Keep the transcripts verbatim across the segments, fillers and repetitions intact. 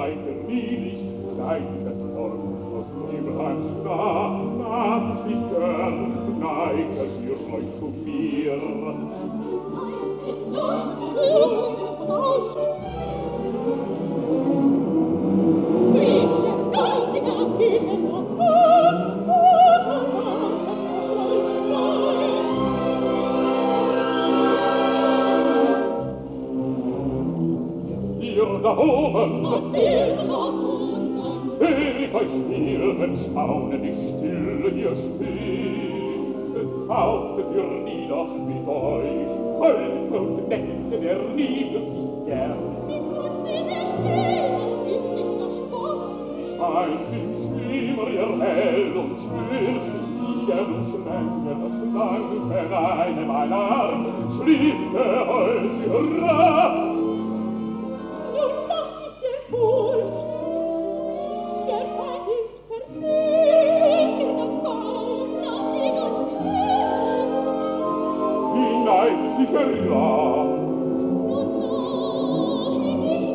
seid gerielig, seid versorgt. Aus Nebelheims da nahm ich mich gern, neigt ihr euch zu mir. Ist dort Frühling verbrauchen? Wie der Geistige Architekt noch gut, guter Mann, Ihr da oben, was ist noch hör ich euch spielen, staunen nicht still, ihr steht. Tauchtet ihr nieder mit euch, Holm und Nächte, der liebet sich gern. Wie gut sie nicht stehen, ist nicht der Spott. Scheint im Schimmer ihr hell und schön, ihr umschlängen das Schlanke einem Arm, schlief der Holz hurra. Nun lass ich der Furcht, der Feind ist vernichtet, der Baum, lass ihn uns kennen. Hinein sich herab, Nun noch ich nicht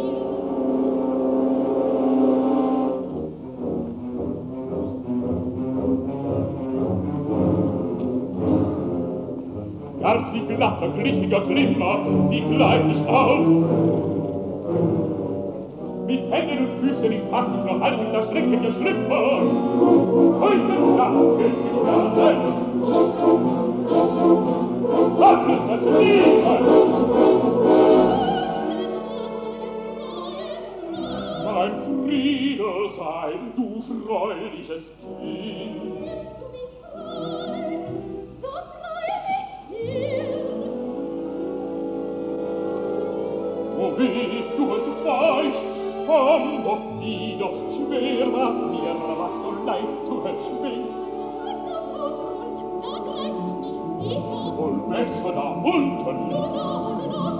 gar sie glatter, glitschiger Glimmer, die gleich nicht aus. Mit Händen und Füßen im Pass ich noch halb in der Strecke geschliffen. Heute ist das Gefühl sein. Hat es das Wiesen? Mein Friede sei, du freuliches Kind. Lässt du mich frei, so freue mich viel. Wo wie du und weißt, komm doch wieder, schwer macht mir, was so leid du erschwingst. Schreib nur zu Grund, da gleichst du mich sicher. Wohl besser da unten. Du noch, noch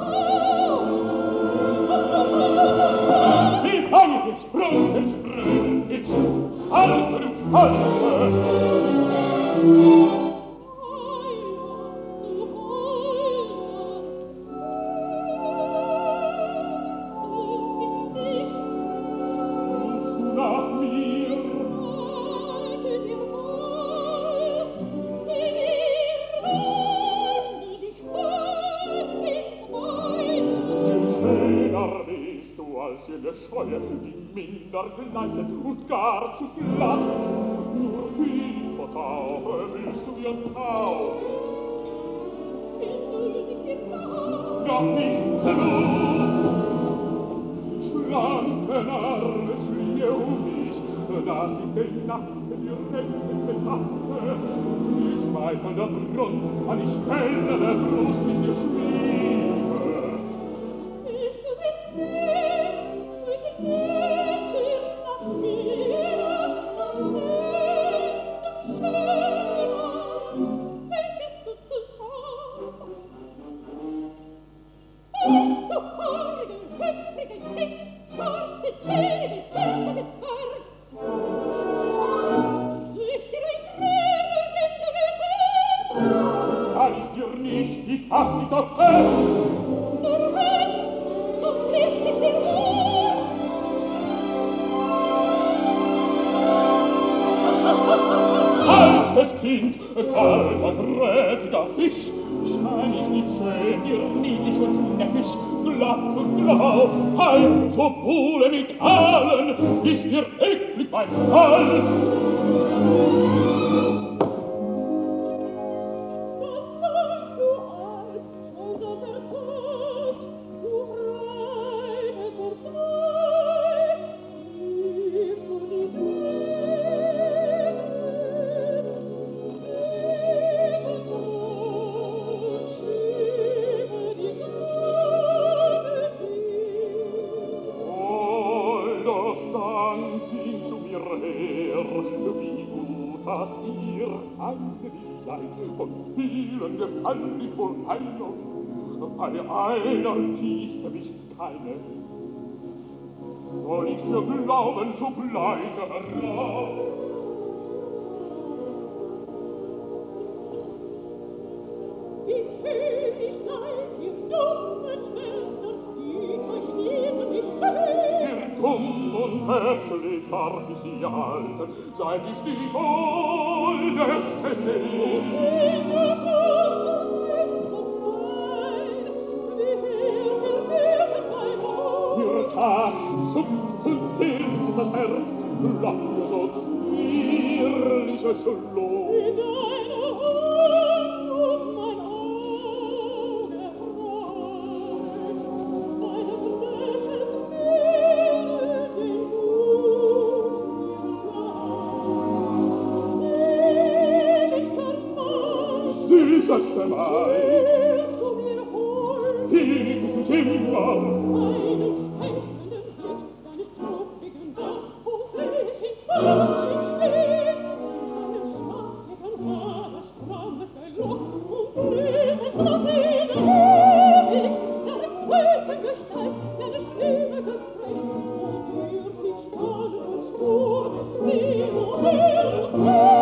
Wie fang ich den Sprung, den Sprung, den Sprung, Alter und Falsche. Scheue, die minder gleißet und gar zu glatt. Nur tiefer tauche willst du dir tauchen. Doch nicht genug. Schlanke Arme schliehe um mich, dass ich den Nacken direkt betaste. Die schmeichelnde Brunst an die Stelle der Brust nicht dir schmiege. Ich bin nicht, ich bin nach mir, das Leben schöner, vergisst du zu schauen. Und du feige, hüpfige Kind, schwarzes Baby, stärkige Zwerg. Süchtig und Rede, bitte mir hin. Kann ich dir nicht, ich hab sie doch fest. Nur recht, so fließt ich dir wohl. Altes Kind, kalter, grätiger Fisch, schein ich nicht schön, dir niedlich und neckisch, glatt und grau, halb so Buhle mit allen, ist dir eklig mein Fall. Gefallen wohl einer, bei einer tieste mich keine. Soll ich dir glauben, so bleibe heraus. Wie König seid ihr dumme Schwestern, die euch lieben nicht hören. Der dumm Häschlich darf ich sie erhalten, seit ich die Schuldeste seh. In der Tat, du bist so fein, wie viel verfehlt mein Ohr. Mir zagt, zuckt und zirkt das Herz, lange so zierliches Lob. Wie deine Hand auf mein Auge freut, meine Flächen fehlen den Mut mir leid. Seligster Mai, süßester Mai, willst du mir holen, hier diesen Zimmer, meinen stechenden Blick, deines truppigen Dach, wo ich in Fahrt stehe, deinen stattlichen Haare, strammes dein Lock, und rieses noch ewig, deine Wolkengestalt, deine Stimme gefrecht, und dir die Stand und Stur, wie du her und her.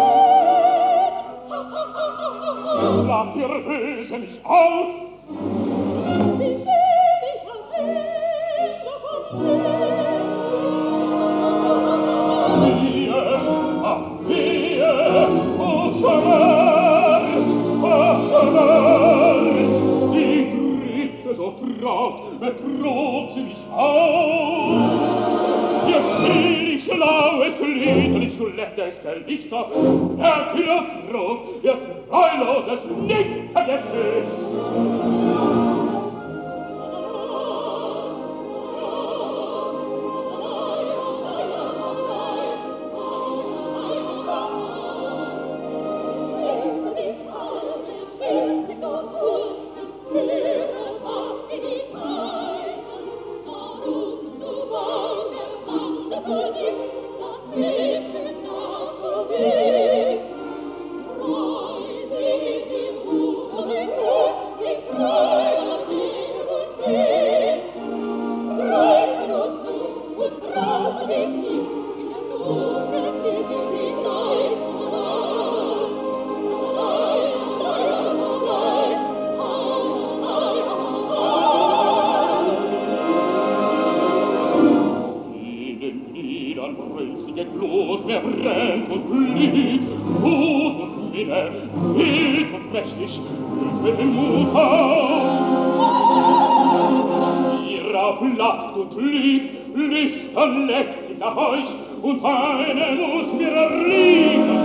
Lach ihr Böse nicht aus! Wie wenig am Ende von mir! Ach, wehe! Oh, Schmerz! Oh, Schmerz! Die drückte so traut, betrog sie mich auf! Ihr selig schlaues Lied, und ich schlechteste Lichter, der Kirchruf, ihr treuloses Nickergezähl! Nach euch, und eine muss mir erliegen.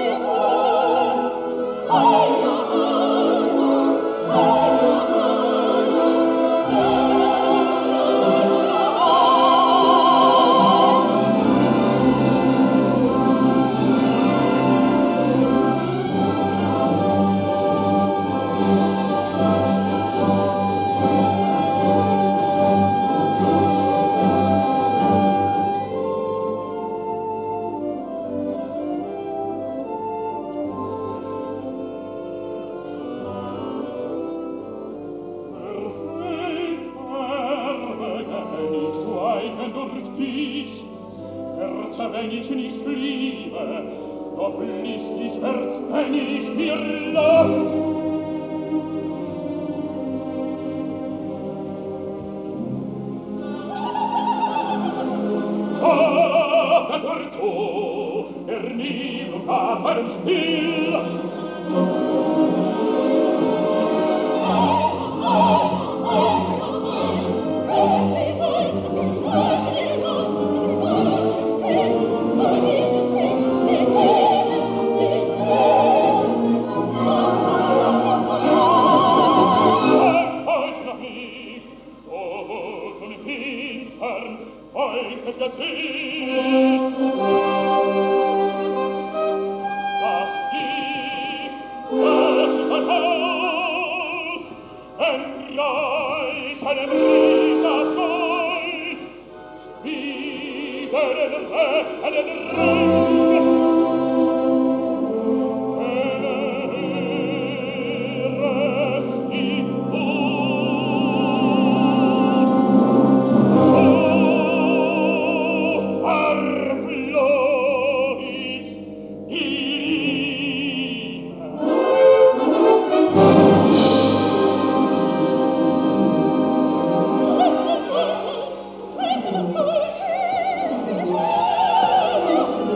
Oh,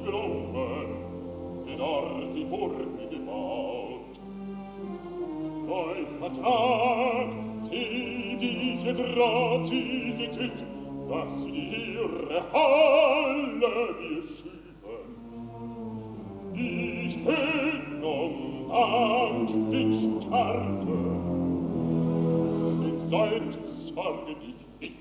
gelungen, in Ort die Burg gebaut. Euch vertragt sie diese trotzige Zeit, dass sie ihre Halle mir schüben. Ich bin um Dank nicht starke, in sollt sorge dich nicht.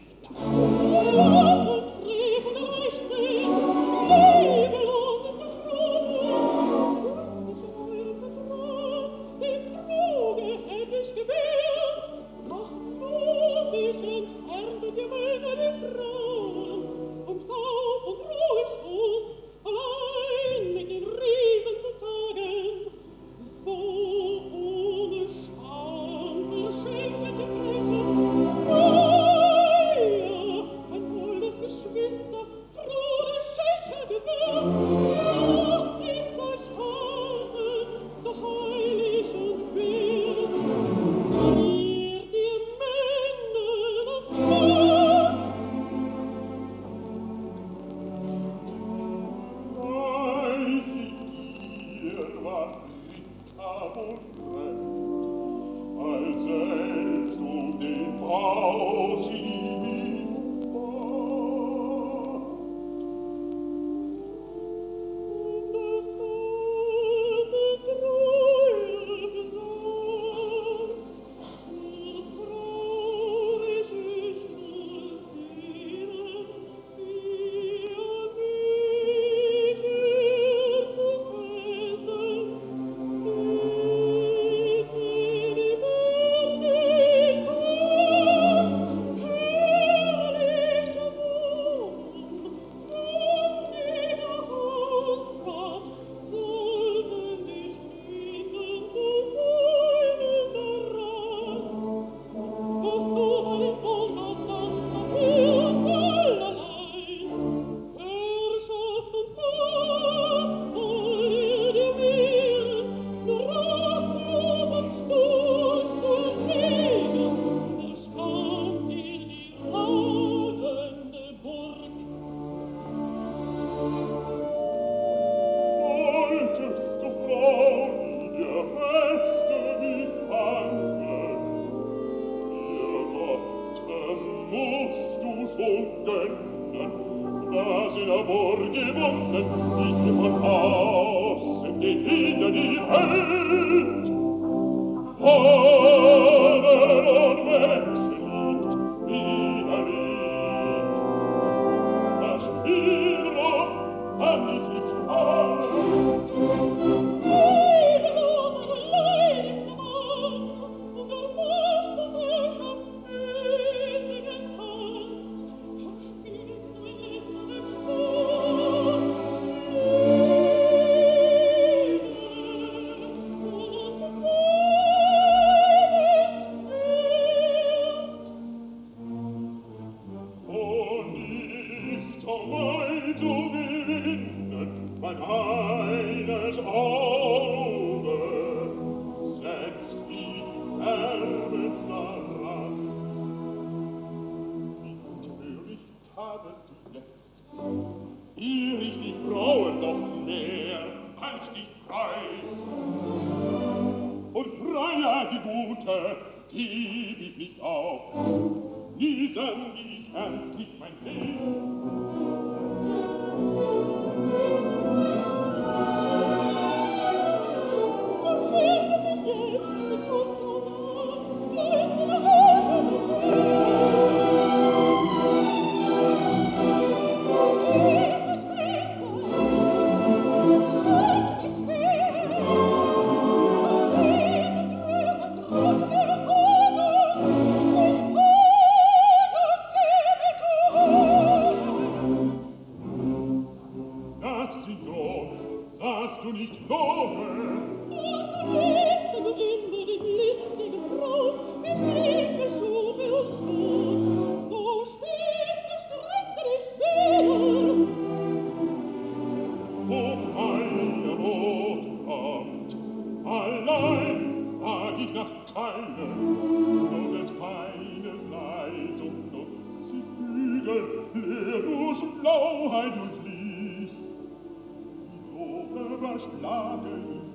erschlagen.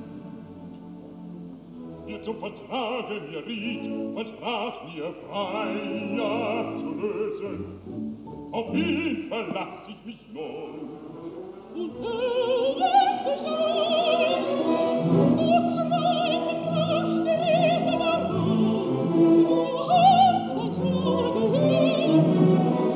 Ihr zum Vertrage mir riet, versprach mir Freier zu lösen. Auf ihn verlass ich mich nun. Und er lässt mich allein, und zweite rasch die Rede warum, wo hat man Tage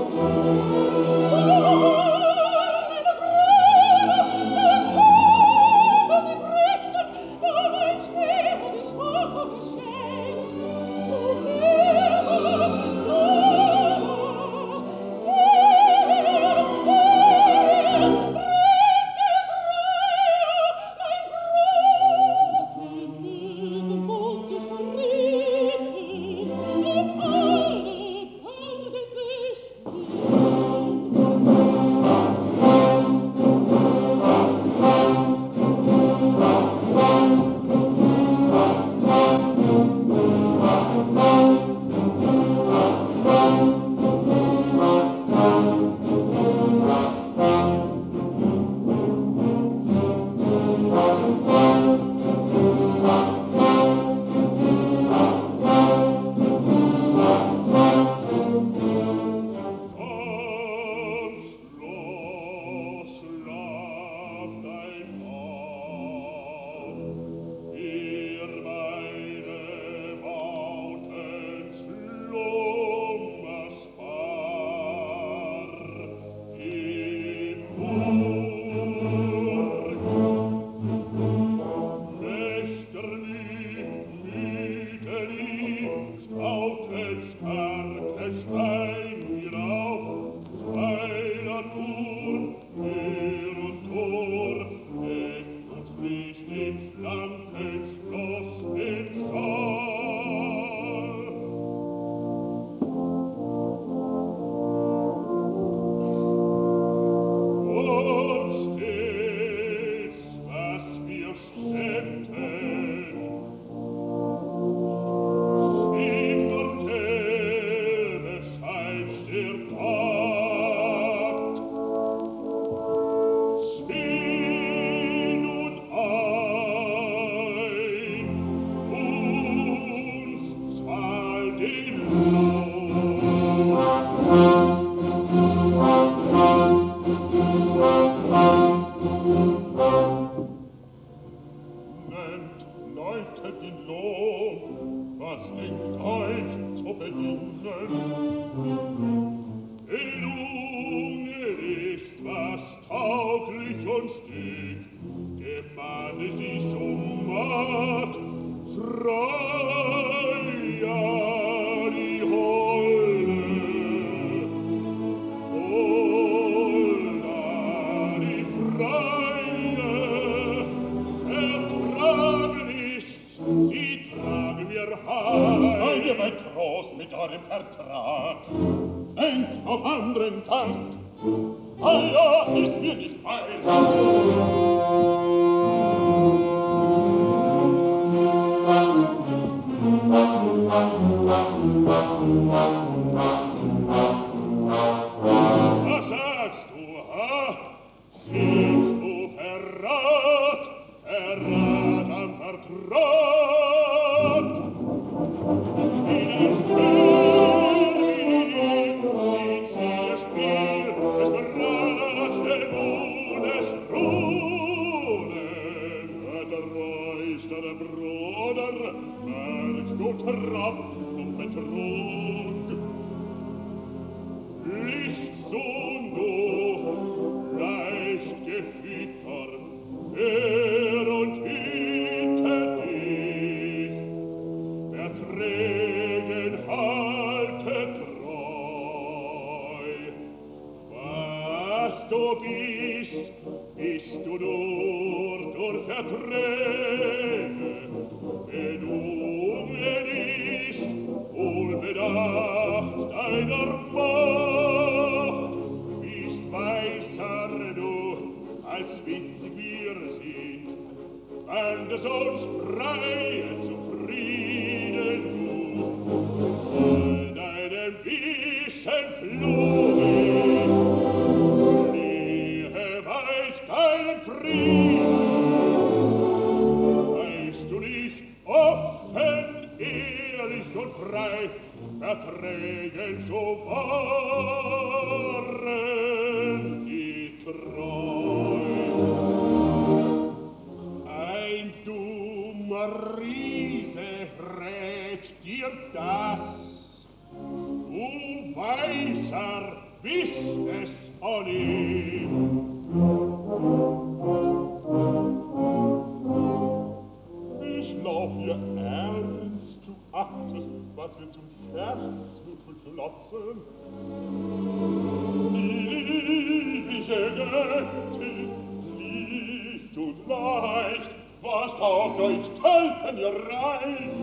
Fluch, Lehe weit deinen Frieden. frei verträgen so waren die treu. Ein dummer Riese rät dir das, du Weiser wisst es von ihm. Ich lauf hier ernst, du achtest, was wir zum Scherz nur beschlossen. Liebliche Göttin, liegt und leicht, was taugt euch Tölpen ihr Reiz?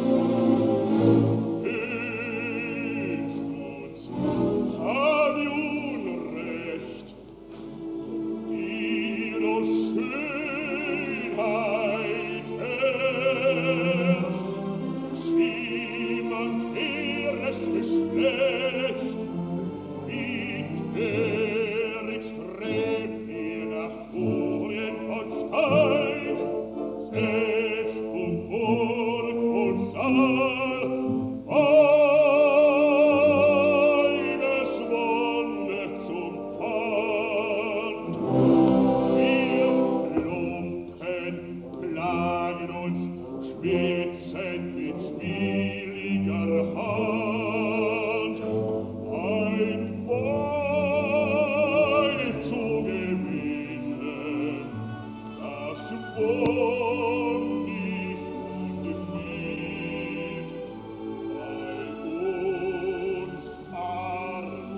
Hilfst uns, hab ich Unrecht, ihre Schönheit herrscht, schimmern ihres Geschlecht, wie Törig strebt ihr nach Furien von Stein, selbst um Burg und Saal, eines Wonne zum Pfand. Wir Klumpen plagen uns, schwitzend mit schwieriger Hand, ein Weib zu gewinnen, das wohl nicht unterhielt, bei uns armen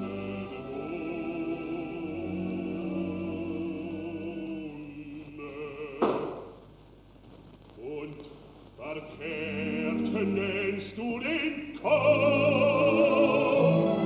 Hunde. Und verkehrt nennst du den Kampf,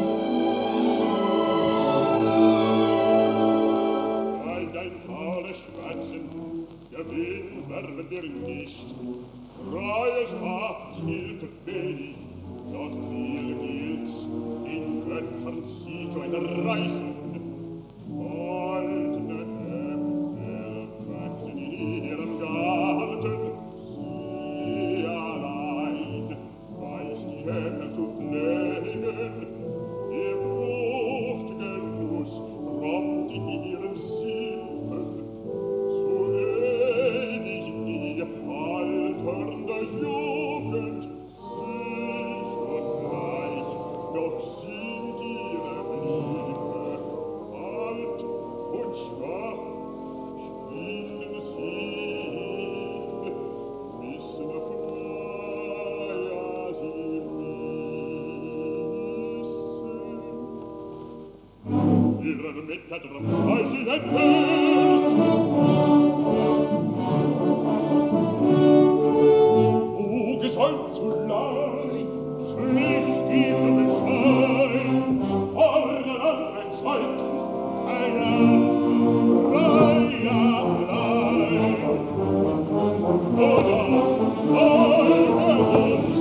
weil dein faules Schwatzen gewinnen werden wir nicht. Freies Macht hielt wenig, doch viel gilt's, in Göttern sie zu erreichen. Goldene Äpfel wachsen in ihrem Garten, sie allein weiß die Äpfel zu pflegen. Ihr Fruchtgenuss kommt in ihren Sinnen, zu ewig die alternder Jugend, sich und gleich, doch sind ihre Blicke alt und schwach, spielen sie, wissen freier sie wissen. Ihren Mittag drum sei sie entwählt, gesäumt zu lang, schlicht ihr Bescheid, Orden an ein Zeit, einer Reihe allein. Oder einer uns.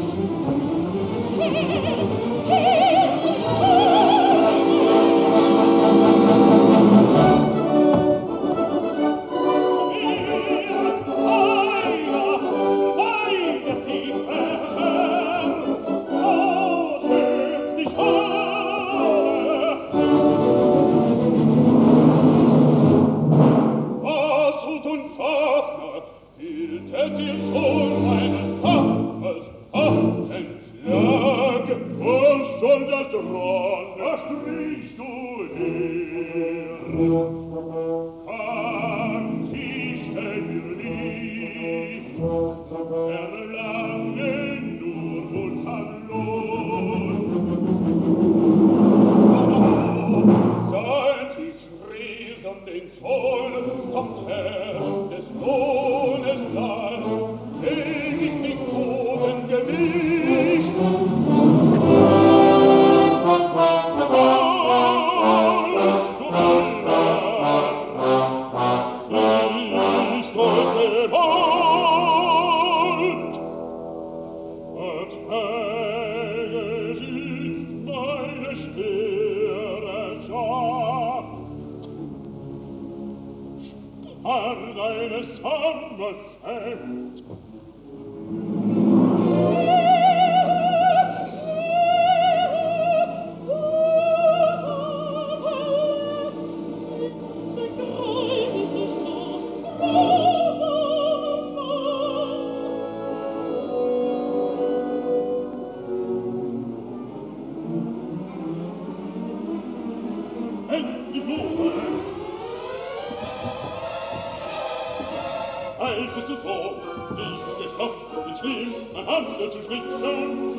eiltest du so, nicht geschlossen, den schlimmen Handel zu schlichten.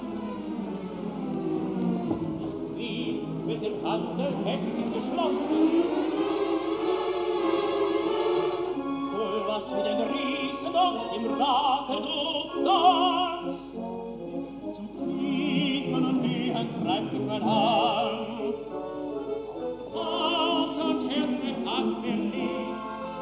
Wie mit dem Handel hätten geschlossen, wohl was mit den Riesen und im Rache du darfst, zu tiefen und Höhen treibt dich mein Hand. Außer Hände hat mir lieb,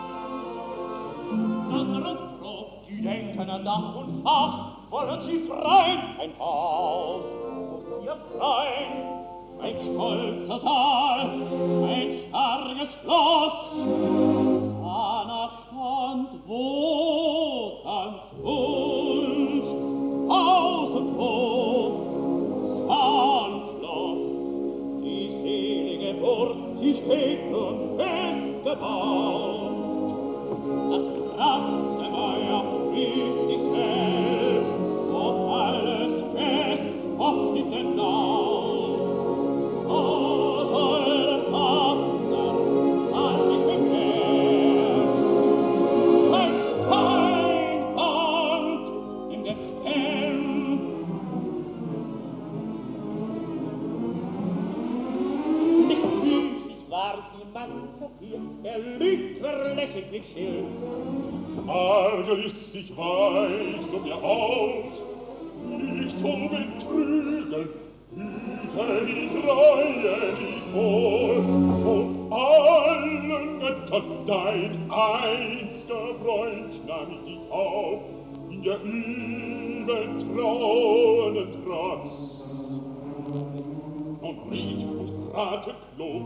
andere froh, die denken an Dach und Fach, wollen sie freien ein Haus, muss ihr freien. Ein stolzer Saal, ein starkes Schloss, danach stand wo ganz Wunsch, Haus und Hof, Saal und Schloss, die selige Burg, sie steht nun fest gebaut. Das brachte Meier prüft dich selbst, ob alles fest, ob nicht genau. Oh, soll der Wagner an dich begehrt, ein kein Wort in der Stirn. Nicht müßig war die Mantel hier, er lügt verlässig mit Schild. Argelistig weichst du mir aus, mich zu betrügen, hüte die Treue, die wohl von allen Göttern dein einziger Freund nahm ich dich auf, in der übel trauernden Trotz. Und riet und rate klug,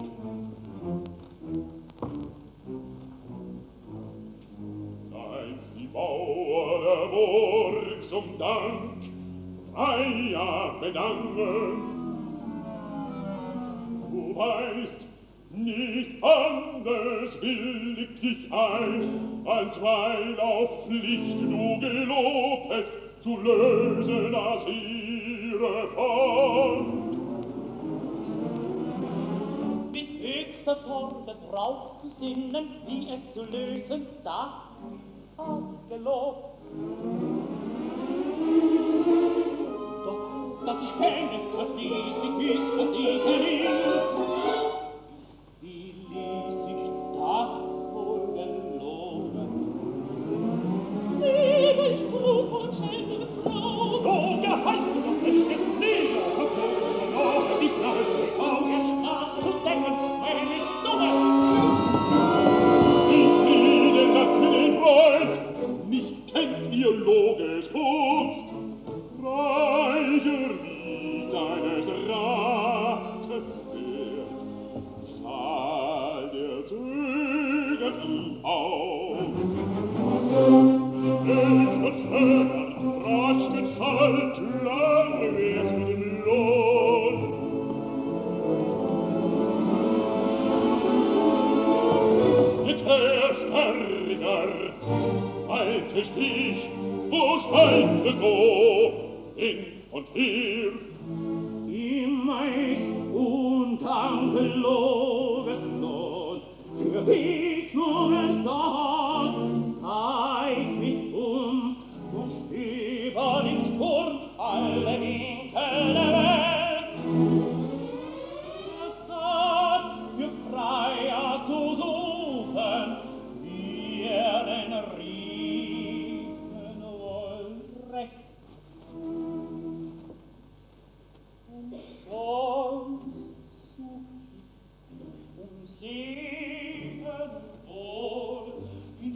seins die Bauer der Burg zum Dank, freier bedanken. Du weißt, nicht anders willig dich ein, als weil auf Pflicht du gelobtest, zu lösen das ihre Pfand. Mit höchster Sorge drauf zu sinnen, wie es zu lösen darf, abgelobt. Doch, dass ich fände, was ließ ich mich, was ich erliebt, wie ließ ich das wohl geloben? Liebe ich trug und schändete Trau. Loge heißt du doch nicht, es Liebe, verloren die Flasche auf. Ach, zu denken, wenn ich dumme. Ich will das mit den Freund, nicht kennt ihr Loges Fuchs, reicher wie seines Rates wert, zahl der Zöger ihm aus. Ich verzögert, rasch gezahlt, lange wär's mit dem Lohn. Jetzt her, Stärker, alte Stich, wo scheint es so, hin und her? Im meist undankeloses Lohn, für dich nur gesagt, sah ich mich um, und schweben im Sturm alle Winkel der Welt. Ersatz für Freier zu suchen, wie er den riefen wohl recht. Und sonst such ich um Segen wohl in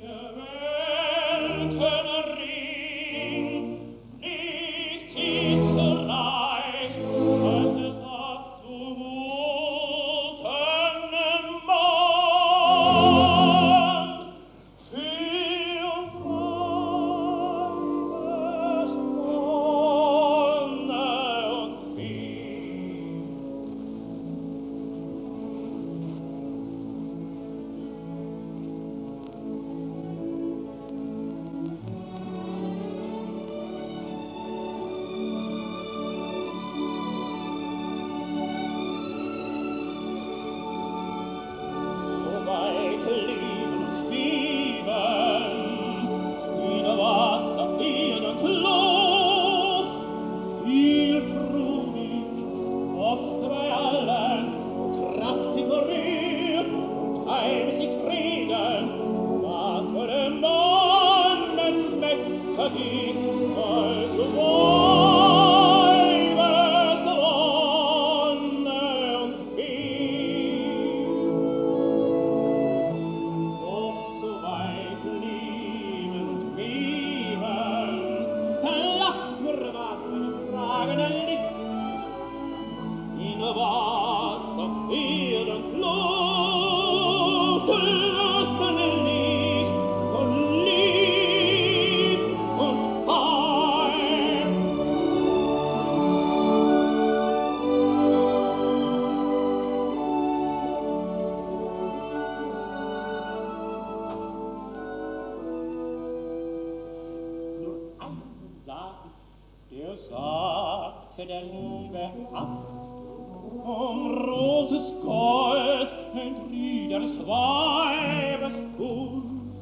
der Liebe ab, um rotes Gold entried eines Weibes Gunst.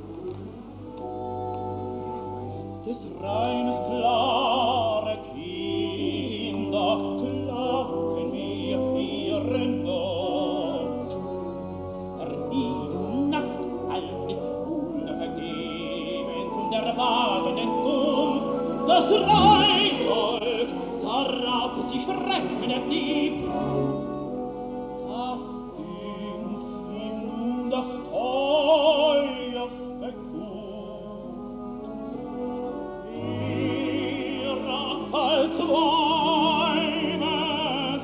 Des reines klare Kinder klagen mir ihre Not. Die Nacht alt unvergebens und erwartenden Gunst, das Rheingold, da raubte sich Schrecken der Dieb. Das dient ihm nun das teuerste Gut. Ihrer als Weibes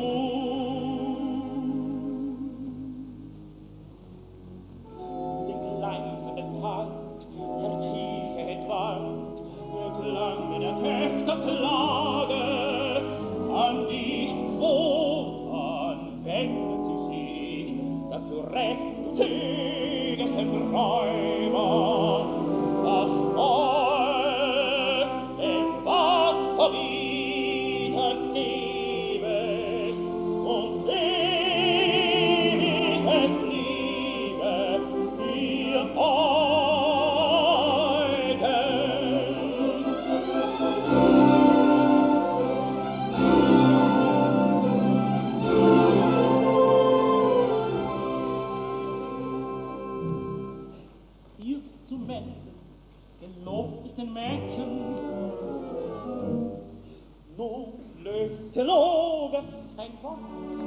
Gut. Den gleißenden Tand der Tiefe entwand, klang der Töchter Klage an dich, woran wendet sie sich, dass du recht zögerst den Räuber, das Volk dem Wasser wiedergebest und ewig es bliebe ihr den Mädchen, nun löst der Loge sein Wort.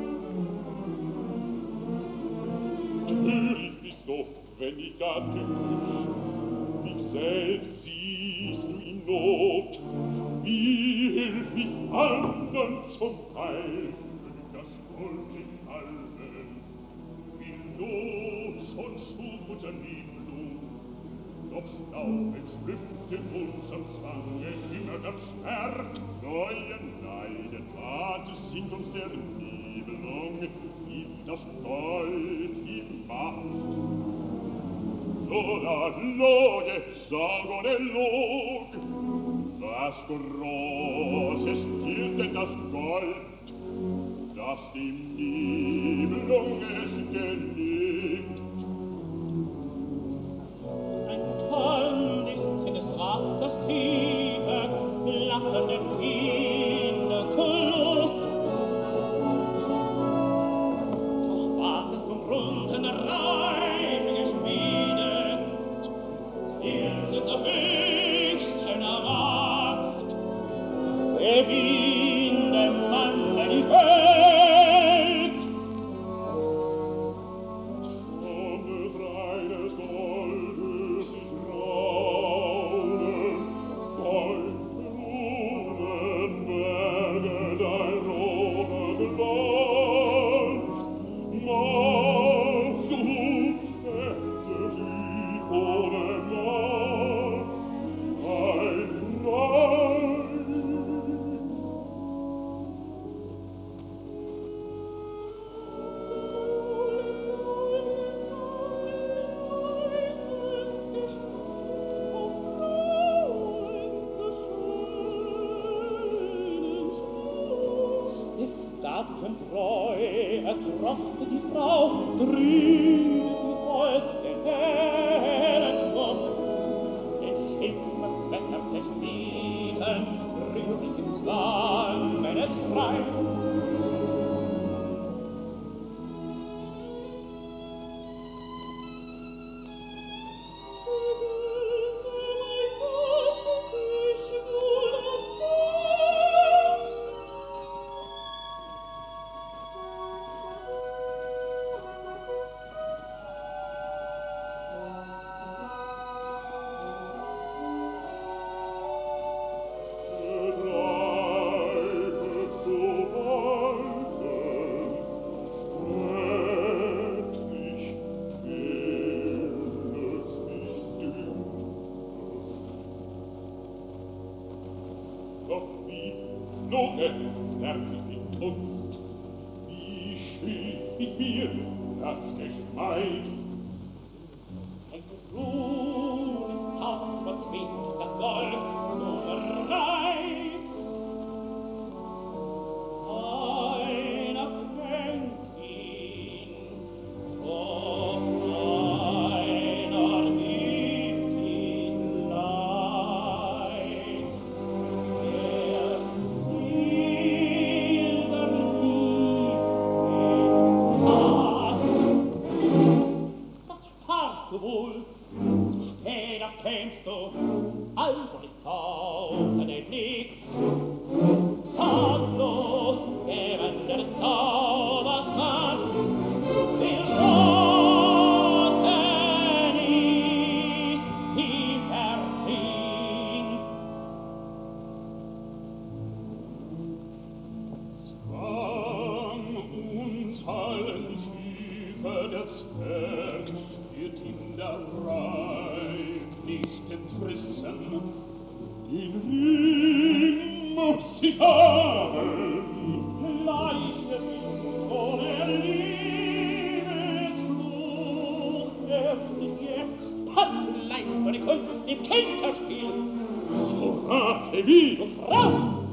Töricht bist du, wenn die Gattin küsst, dich selbst siehst du in Not. Wie hilf ich andern zum Heil, wenn das Volk in Almen, wie Not schon schuf unser Nibelungen, doch Staub entschlüpft in unserem Zwange immer ganz stark. Neue Neiden, warte, sind uns der Nibelung, die das Gold ihm macht. Lola, Loge, sag ohne Log, was Großes gilt denn das Gold, das dem Nibelung es gelingt. Tand ist's in des Wassers Tiefe, lachende Kinder zur Lust. Doch ward es zum runden Reife geschmiedet,ils es zur höchsten Macht, gewinnt dem Manne die Welt. Und des reines Goldes die Traune, Goldbrunnen Berge sein roter Glanz. Machst du Schätze sie ohne Maß, ein Reich. Des Gatten treu ertrotzte die Frau, trüß mit Gold den hellen Schmuck. Den Schimmelswetter verspiegeln, rührig ins Wangen es frei. kämst du, also ich zauberte den Blick. Zaglos, während des Zaubers Macht, der Schotten ist, die verfing. Zwang uns allen Tiefe der Zwerg, wird in der Reihe nicht entrissen. In ihm muss sie haben, leichte Wind ohne Liebesfluch, der sich jetzt Handlein für die Kunst im Kinderspiel. So rate wie Und Frau!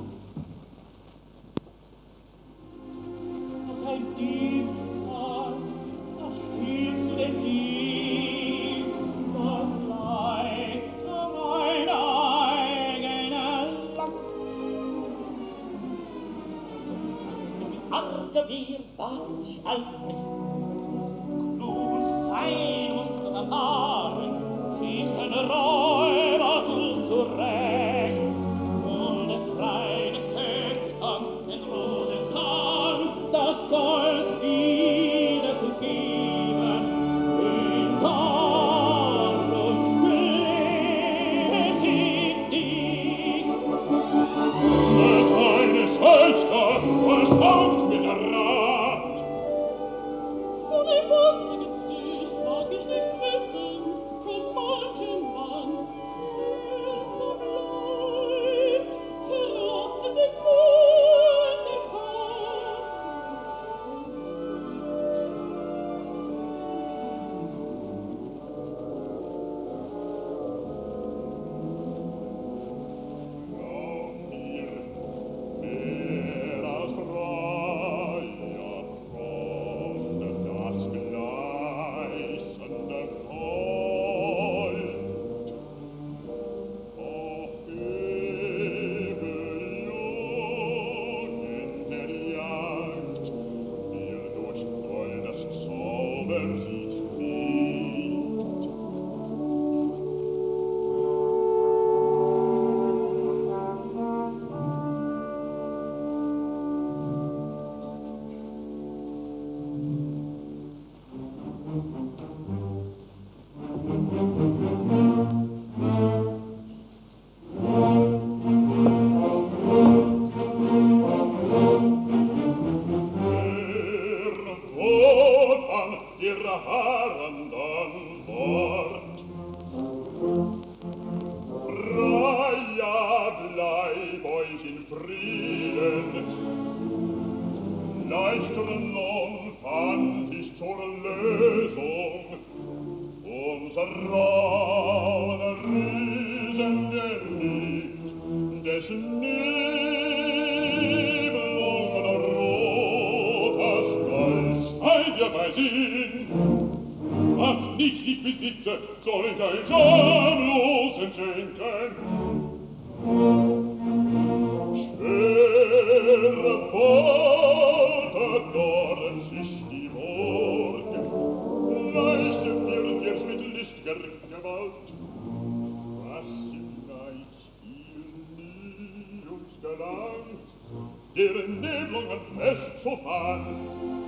Was ein Dieb war, was spielst du denn Dieb? Was bleibt mein eigener Land? Und mit Argewehr wagt sich aldrich. Klug und fein musst du erfahren, ziehst ein Räuber du zurecht. Und des Freundes Töchtern den roten Kahn das Gold wiederzugeben. In Tag und glänzig dich. es eines Hölster, was taugt mir der Rat. Von dem bossigen Zücht mag ich nichts wissen, von manchem Mann, der so bleibt, verlockend den Mund der Fahrt. Glaub mir, wer aus Reihe kommt, das gleißende Gold. Auch Ebeljung in der Jagd, der durch Goldes Zauber sich wiegt. Der Tod an ihrer harrenden Wort. Freia bleib euch in Frieden. Leichter nun fand ich zur Lösung unser Raum Riesen geliebt, des Nibelungen roter Stolz. Seid ihr bei Sinn, was nicht ich besitze, soll ich ein Schamlosen schenken. Schwere Worte dort sich die Worte, leichte wird jetzt mit listiger Gewalt. Was vielleicht ihr nie uns gelangt, deren Nibelungen festzufahren.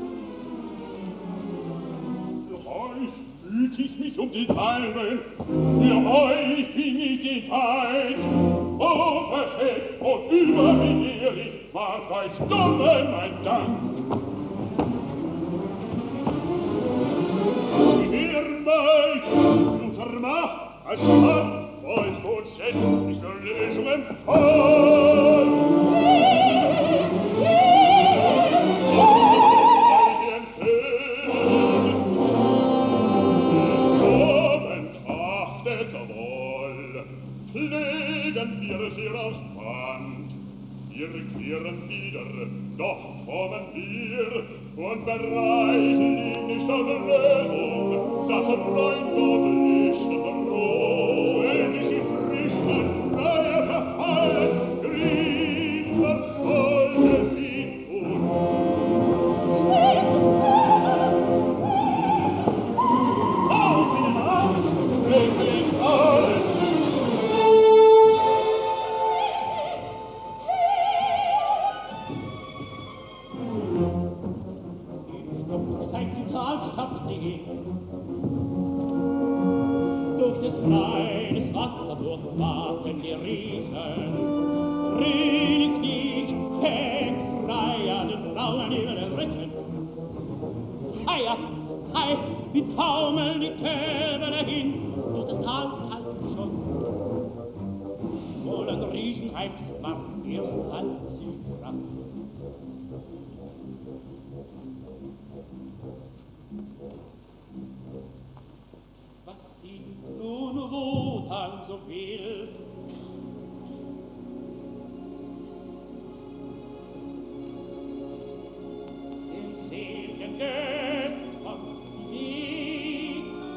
Für euch hüt ich mich um die Palmen, für euch bin ich die Feind. Oh, verschämt und überbegehrig macht euch dumme mein Dank. Wir meid, unser Macht als Mann, wollt uns jetzt nicht nur Lösung empfangen. Legen wir sie aufs Band, wir kehren wieder, doch kommen wir und bereiten ihm nicht als Lösung, das Rheingold nicht droht. Wenn sie frisch und freier verfallen, grieb verfolge sie uns. Auf in den Arm, bringen alles so warten die Riesen. Friedrich nicht, weg, freier, den Frauen über den Rücken. Heia, hei, wie taumeln die Töne dahin, durch das Tal teilt sie schon. Wohl ein Riesenheims war erst halb sie krass. Was sie nun wotan so will, im seligen Göttern liegt's.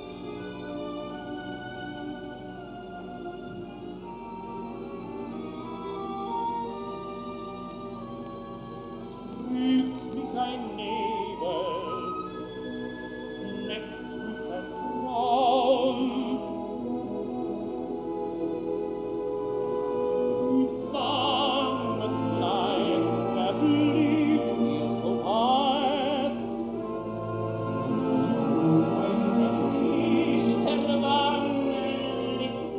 Trügt mich ein Nebel, neckt mich ein Traum. Wie Wannengleich verblüht mir so weit. Ein Licht der Wangen liegt,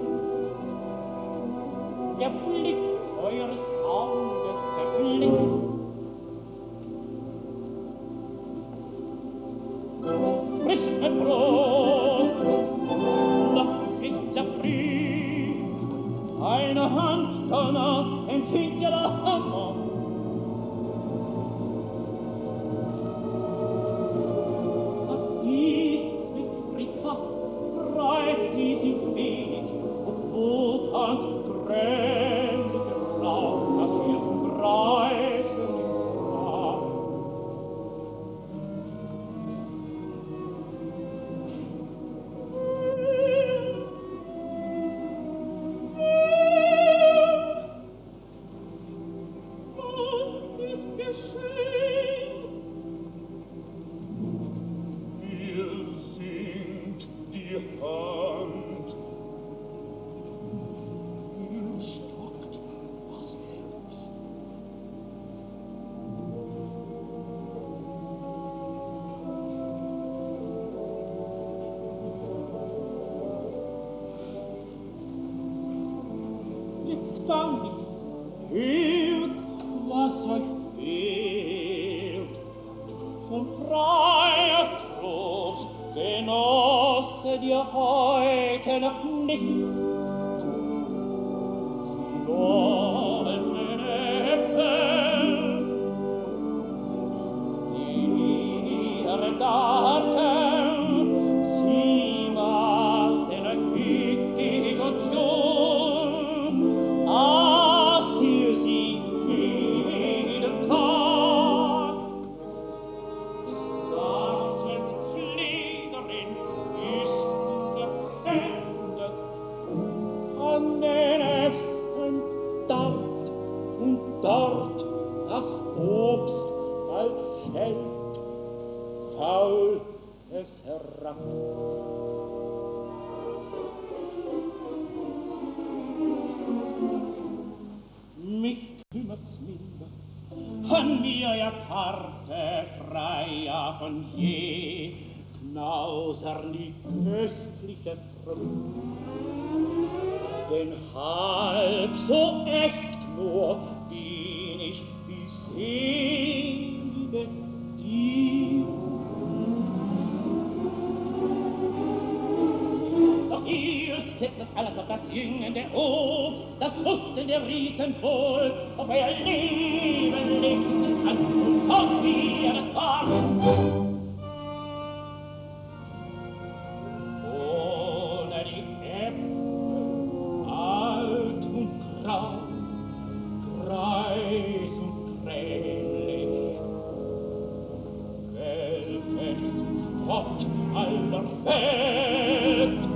der Blick eures Auges verblitzt. Frisch und froh, noch ist's ja früh, eine Handtonne entzieht ihr der Hammer. Was ist's mit Rika, freut sie sich wenig, obwohl ganz grell grau, das hier zum Breichen war. Was ist geschehen? Mir sinkt die Hand. Mir stockt das Herz. Jetzt fang ich's, hört, was euch fehlt. Von Freiersfrucht genosset ihr heute noch nicht. Die goldenen Äpfel, die ihren Garten, sie machten euch gütig und jung. Aßt ihr sie jeden Tag, des Gartens Pflegerin ist verpfändet an den Ästen dort und dort das Obst bald fällt, faul es herab. Mich kümmert's minder, an mir ja Karte freier von je, knausern die köstliche Frucht. Denn halb so echt nur bin ich wie selige dir. Doch ihr setzt alles auf das jüngende Obst, das Husten der Riesen wohl, auf euer Leben legt es an und von mir das Wort. Ohne die Äpfel, alt und Kraus, Kreis und krämlich, gelbet zum Spott aller Welt.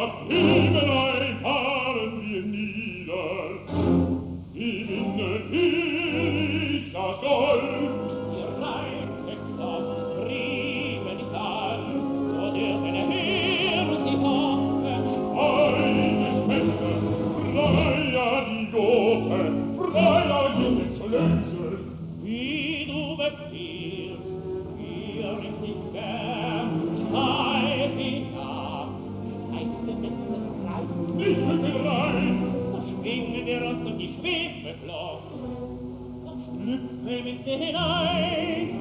am Himmelreich fahren wir nieder. Die Winde ich das Gold. Ihr Rheintöchter trieben nicht an, so dürfen erhören sie hoffen. Eine Spitze, freier die Gote, freier jene zu lösen. Wie du befiehlst, wir nicht nicht gern, steif hinab, heiße Witze frei. Nicht mit den Rhein, So schwingen wir uns um die Schwebeflock, so schlüpfen wir mit dir hinein.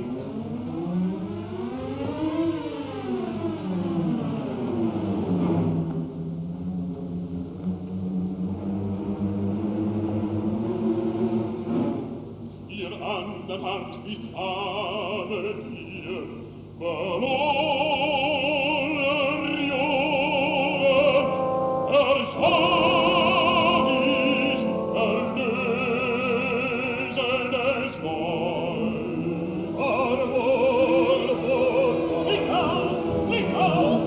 ihr an der Hand wie Zahne wir, verloren Jungen, erschau ich, erlösen es wohl. Wohl, wohl, wohl, ich auf, ich auf,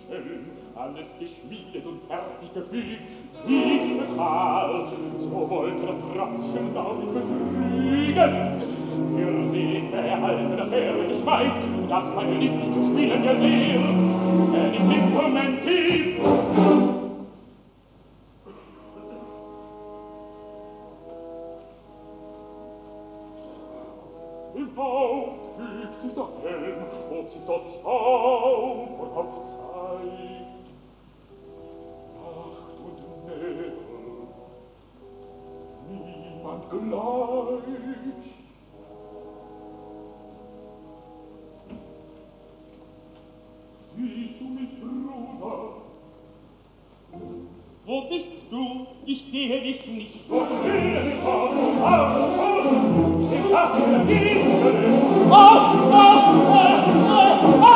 Schelm, alles geschmiedet und fertig gefügt, wie's befahl, so wollte der Trapschen auch nicht betrügen. Für sich behalte das herrliche Schweig, das meine List zu spielen gelehrt, wenn ich nicht kommentiert. Im Haupt fügt sich der Helm, ob sich der Zaum vor Kopf zeigt. Nacht und Nebel, niemand gleich. Siehst du mich, Bruder? Wo bist du? Ich sehe dich nicht. Wo will mich auf, auf, auf, im Garten der Dienstgelenk. Oh, oh, oh, oh, oh!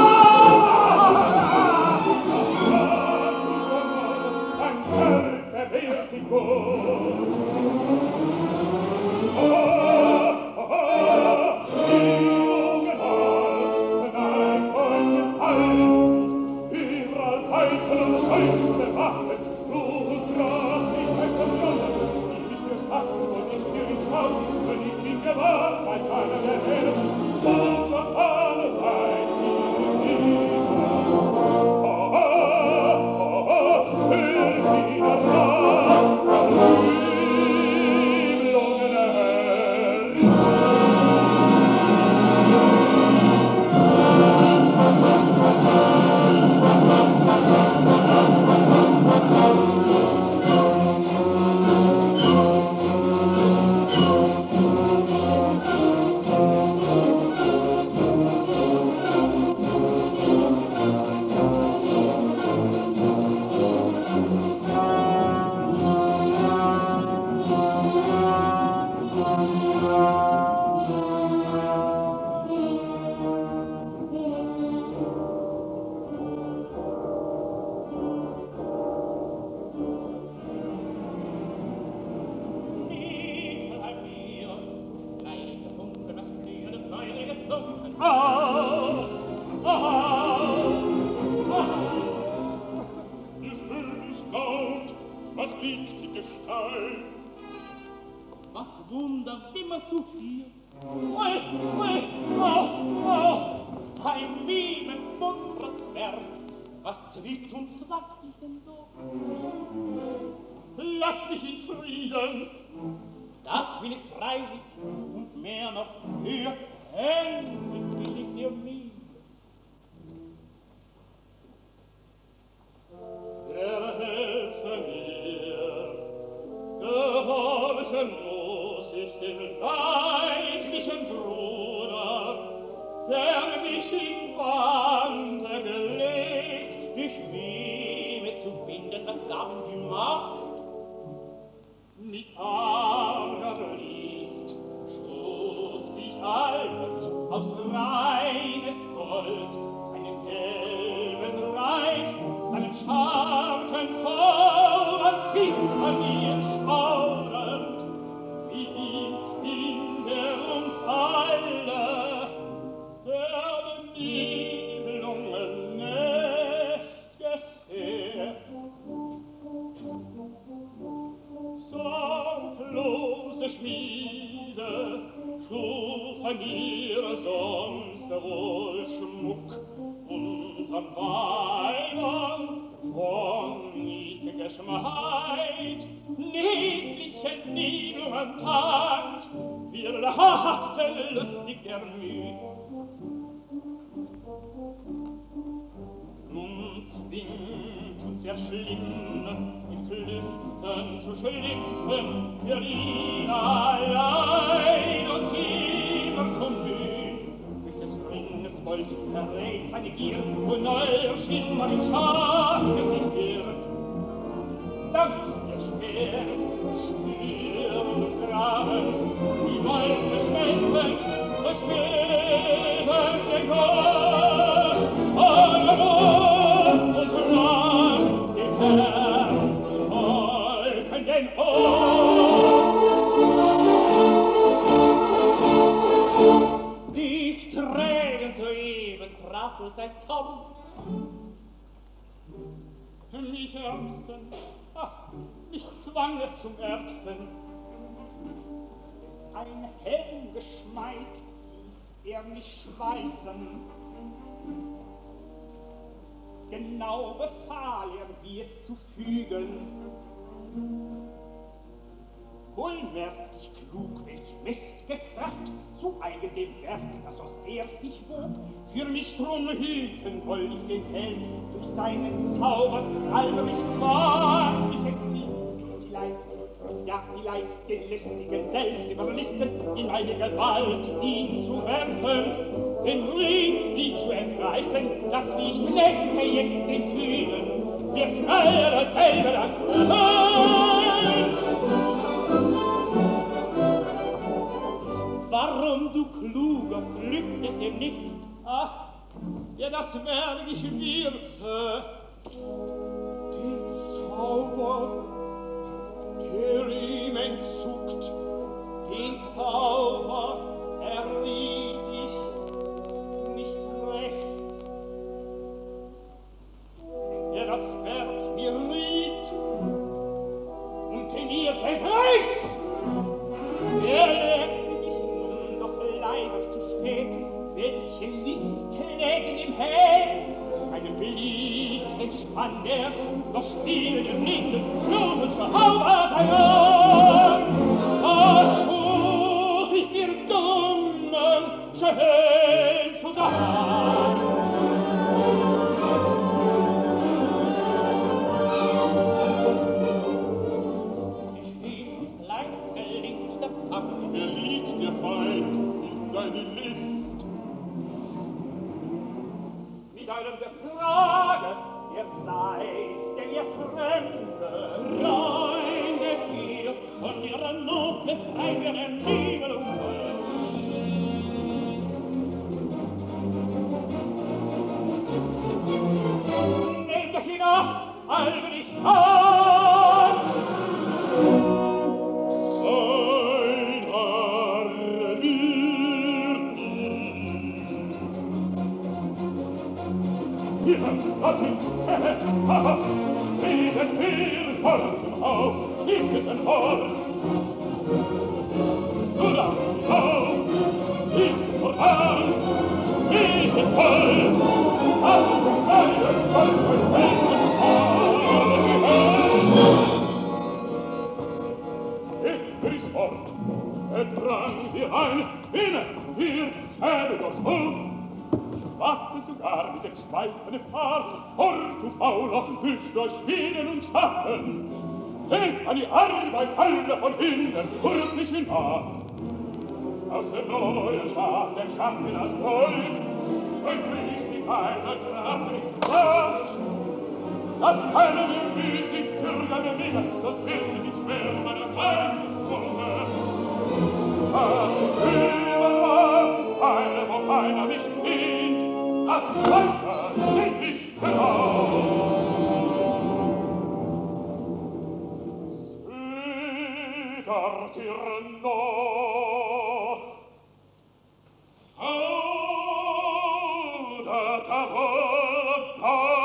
Ein Kerl verwehrt sich wohl. Oh, oh, oh, Nibelungen mal, nein, heute Halt, überall Heikel und Heiß bewacht. Wenn ich bin gewahrt, sei keiner der Herr, und von alle Seiten immer. Oh, oh, oh, oh, hört wieder nach, der Nibelungen erhält. Was Wunder, wimmerst du hier? Ui, ui, oh, oh! Ein Weben, munterer Zwerg, was zwickt und zwackt dich denn so? Lass mich in Frieden! Das will ich freilich, und mehr noch höher, endlich will ich dir nie. Der helfe mir, gehorchen muss ich den leidlichen Bruder, der mich in Bande gelegt, dich Webe zu binden, was gab ihm die Macht? Mit arger List stoß ich alt aus reines Gold einen gelben Reif, seinen starken Zorn anzieht an mir staunend, wie ihn zwingt er uns alle, der den Nibelungen nächt'ges Heer. Sorglose Schmiede schufen mir sonst wohl Schmuck, unsern Weibern von niedriger Schmaid, niedliche Nibelungen tanzt, wir lachten lustig der Mühe. Nun zwingt uns der Schlimm, in Klüften zu schlüpfen, für ihn allein und immer zum Müd. Durch des Ringes Gold verrät seine Gier, wo neuer Schimmer in Schatten sich birgt. Dank der Speer, Stirn und Graben, die Wolken schmelzen, durchqueren den Goss, alle Mund und Glas, dem Herzen folgen den Hof. Dich trägen soeben traf wohl sein Zaum, mich ärgsten, ach, mich zwang er zum Ärgsten. Ein Helmgeschmeid ließ er mich schweißen. Genau befahl er, wie es zu fügen. Wohl merkt ich klug, welch mächt'ge Kraft zu eigen dem Werk, das aus er sich wog. Für mich drum hüten woll ich den Helm durch seinen Zauber, alberisch zwar ich entzieh, vielleicht, ja vielleicht den Listigen selbst überlisten, in meine Gewalt ihn zu werfen, den Ring ihn zu entreißen, dass wie ich knechte jetzt den Kühnen, mir freier selber an. Warum, du Kluger, glückt es dem nicht? Ach, ja, das Werk ich wirkte, den Zauber, der ihm entzuckt, den Zauber erriet ich nicht recht. Ja, das Werk mir riet und in ihr sein Reiß, der lehrt leider zu spät, welche List lägen im Helm. Einen Blick entspann er, noch spielen im Linden, schnurrensche Hauber sein Arm. Da schuf ich mir dummen, schön zu Dach. Ich bin leicht gelinkter Pfaff, mir liegt der Feind deine List. Mit einem der Frage, ihr seid, denn ihr Fremde, reine ihr von ihrer Not befreit wir den Nibelungen. Nehmt euch in Acht, alberisch Hand! Sein Haare wird Hier, Latin, hehe, haha, wie das Bier voll zum Haus, gibt es ein Horn. Du da, auf, ist voran, ist es voll, alles im Geile, voll von Händen, alles gehört. Ich ist fort, er drang sie ein, inne, wir schäden doch Schuld. Wachsest du gar mit dem schweifenden Paar, Hort, du Fauler, willst durch Schmieden und Schatten. Denk an die Arbeit alle von innen, hurt nicht in Haar. Aus dem neuen Staat, der Schatten in das Gold, und ließ die Kaiser kraftig rasch. Das können wir wie sich Bürger bewegen, sonst wird es sich schwer meiner Geisteskunde. Was ich überall, eine, wo keiner mich dient, das Wasser sind nicht genau. Zögert ihr noch, zaudert aber da.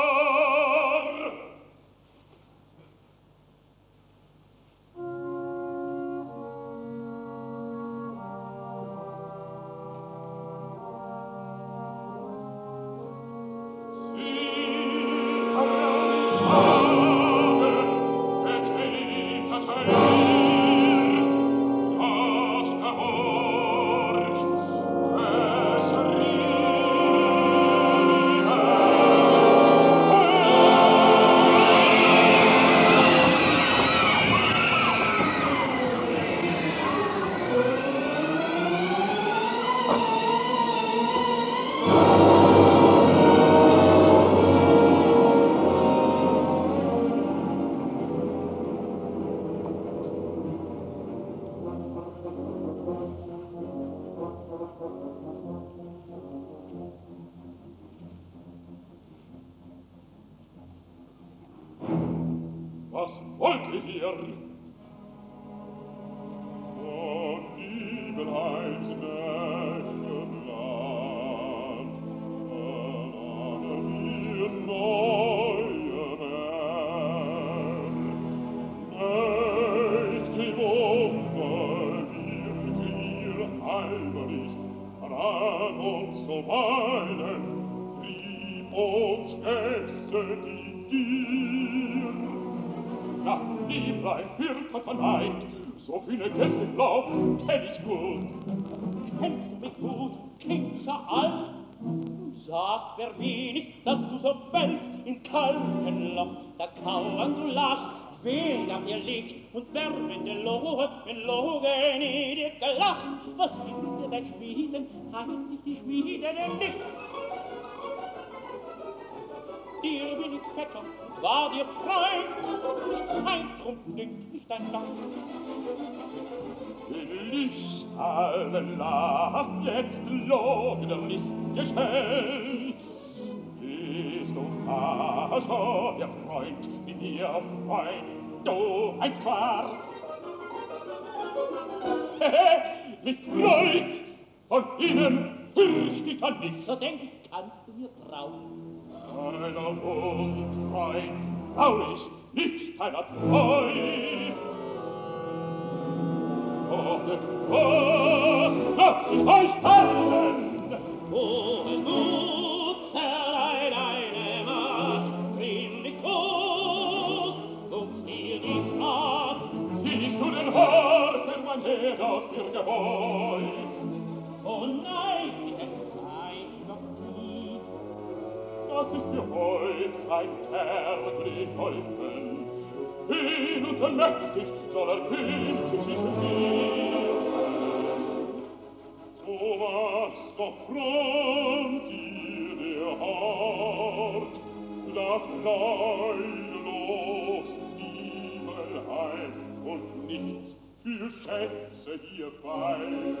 an uns zu weinen, lieb uns Gäste, die dir. Na, Lieblein, für Kataneit, so kühne Gäste glaubt, kenn ich gut. Kennst du mich gut, kindischer Alt? Sag, wer bin ich, dass du so wälzt im kalten Loch, da kauernd du lachst, wer gab dir Licht und wärmende Lohe, wenn Logen in dir gelacht? Was will dir dein Schmieden, heißt dich die Schmieden nicht? Dir bin ich Vetter und war dir Freund, nicht Zeit, drum dünkt mich dein Dank. In Lichtallen lacht jetzt Logen List geschehen. Bist du Fascher, der Freund, wie mir Freund du einst warst? Hehe, mich freut's, von innen fürcht ich an nichts. So denk ich, kannst du mir trauen. Keiner Mund, Freund, trau ich, nicht keiner treu. Doch nicht was, lass ich euch teilen. Wohin gut, zerleid deine Macht, trieb mich groß, und zieh die Kraft. Siehst du den Horten, mein Heer auf dir gebeugt? So neigen sei noch nie. Das ist mir heut ein kärglich Häufen. Hin und mächtig soll er künftig sich wehren. Du machst doch fromm dir der Hort, darf leidlos Nibelheim und nichts für Schätze hierbei.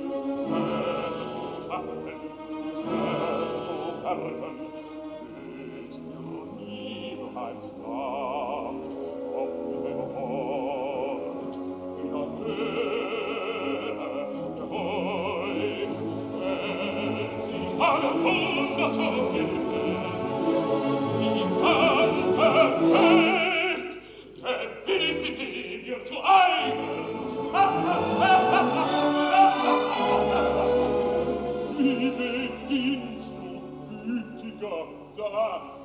Es schaffen, Schmerz zu härten, ist nur Nibelheims Kraft. Auf dem Ort, in der Höhe gehäuft, wenn sich alle Wunder zu finden, die ganze Welt gewinnt mit dir zu einem. Wie beginnst du, gütiger, das?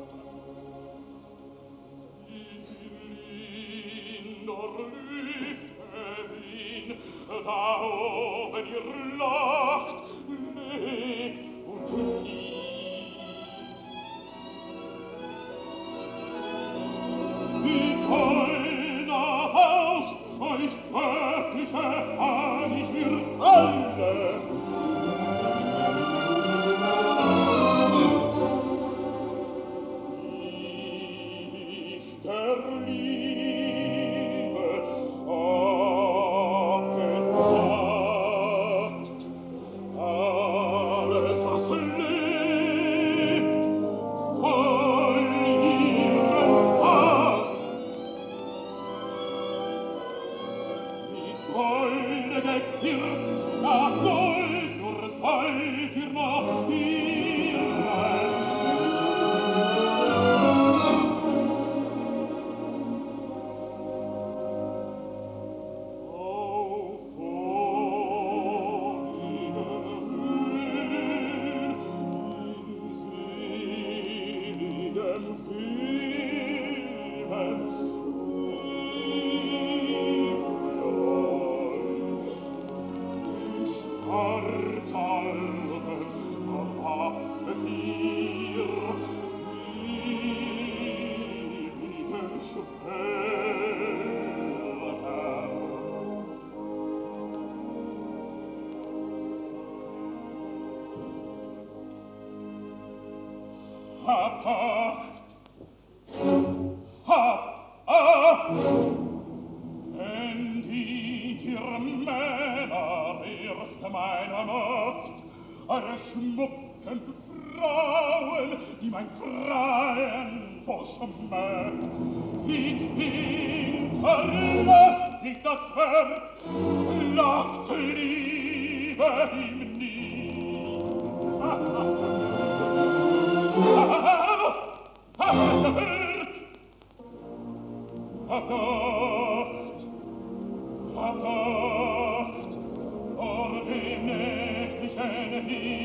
Da oben ihr lacht, lebt und liebt. Wie keiner Haus euch göttliche Heilig wir alle. Lief der Liebe, Habt Acht! Habt Acht! Endient ihr Männer erst meiner Macht, eure schmucken Frauen, die mein Freien verschmäht. Wie hinterlässt sich das Werk, lacht Liebe ihm nie. Ha, ha, ha. Habt ihr gehört? Habt Acht! Habt Acht! Vor dem nächtlichen Himmel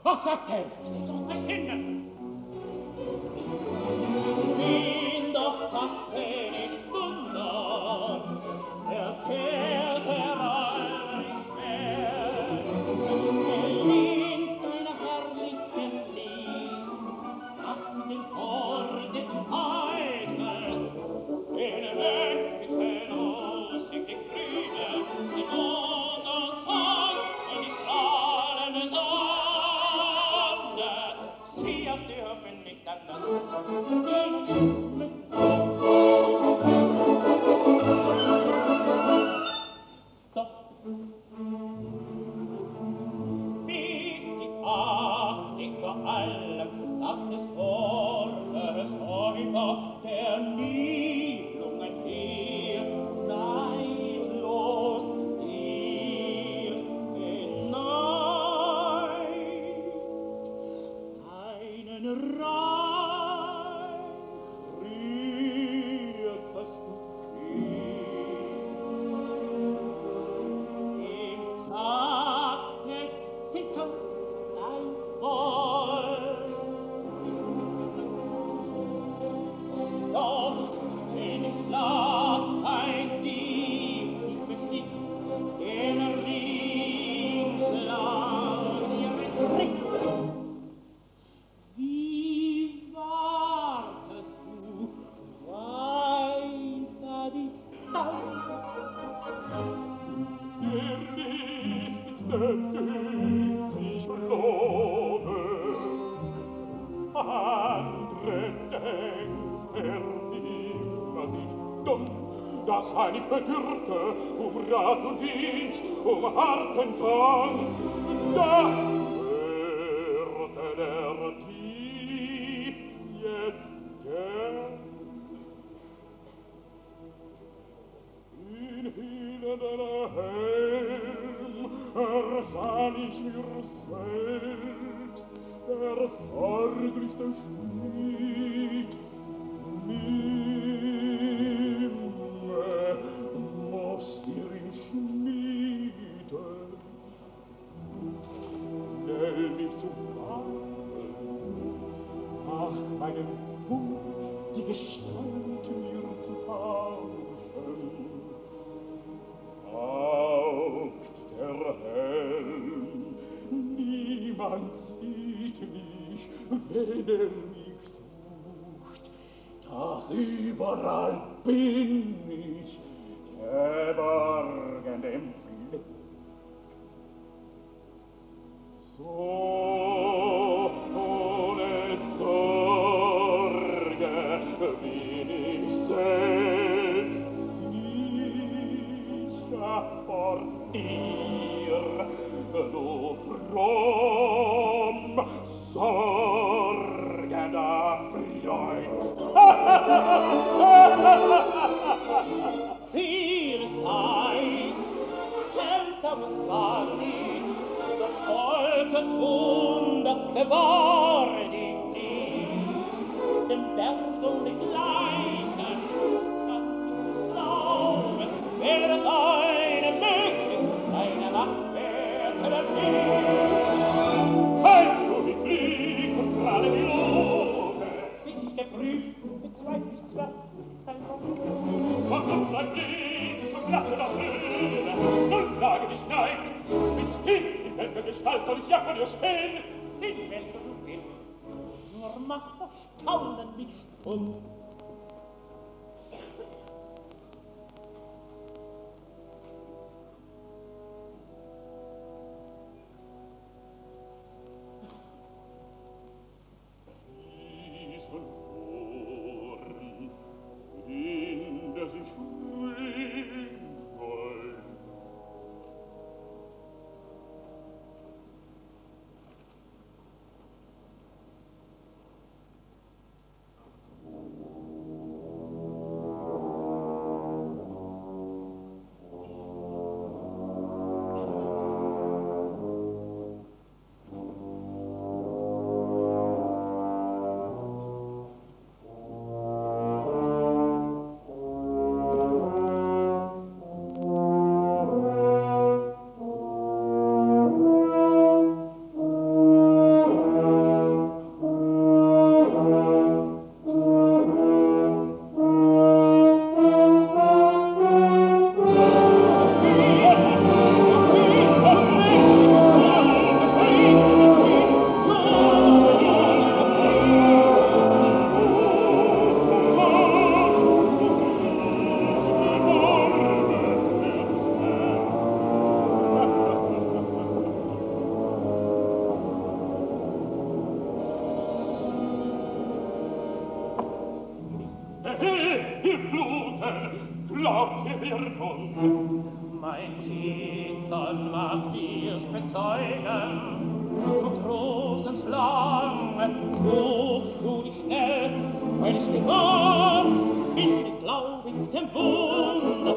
Was sagt er? Doch besinnen! Wen doch fast nicht Wunder, er fährt herein schwer. Er lehnt eine herrliche Lies, das mit dem Horden Eiters, den Wendisten aus in die Grüne, die Mond und Sonne und die strahlende Sonne. Sie auf die Höfen nicht anders, ihnen müssen doch wichtig acht ich vor allem, dass des Wortes Häufer der Nibelungen hier neidlos dir hinein einen reich rührtesten im sagte Zitter dein Volk. Doch in den Schlag ein Dieb dich beschlich, den Ringslang dir riss. Wie wartest du, weint dich auf? Der listigste dünkt sich Lohne, andere denken immer sich dumm, das heilig Bedürfte um Rat und Dienst, um harten Drang, das hörte der Dieb jetzt gern. In hielenden Helm ersah ich mir selbst, der sorglichste Schmied. Nimme muss dir ihn schmieden, schnell mich zu wandeln, ach, meinen Wunsch, die Gestalt mir zu tauschen. Taugt der Helm, niemand sieht mich, wenn er mich sucht, doch überall bin ich, geborgen dem Blick. So ohne Sorge bin ich selbst sicher vor dir, du fromm sorgender Freund. Viel sei, seltsames war nicht, des Volkes Wunder gewahr dich nie, dem Werdung nicht leiden, kann glauben, wäre es eine möglich, eine Macht wäre nicht. Halt so die Blick und gerade die Lobe, Bis ich's geprüft, bezweifle ich zwar dein Wort. und nun bleib geht sich zum Blatte der Höhle, nun lage dich neid, mich hin, in welcher Gestalt soll ich ja vor dir stehen? In welcher du willst, nur mach das Staunen nicht stumm. Diesen Ohren, in der sich schwingen wollen, glaubt ihr Wirkung? Mein Zittern mag dir's bezeugen, zum großen Schlange schufst du dich schnell, weil ich gewandt bin mit glaubigem Wund.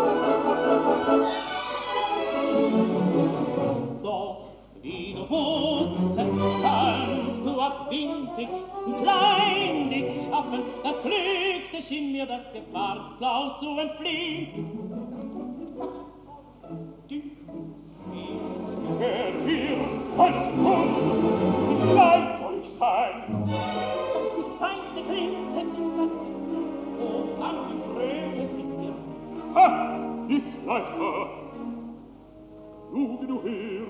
Doch wie du wuchsest, kannst du auch winzig und klein dich schaffen, das Klügste schien mir das Gefahr, laut zu entfliehen. Hört ihr, halt Mund, wie klein soll ich sein? Dass die feinste Grenze nimmst, wo an die Kröte sind. Ha, ist leichter. Luge du her.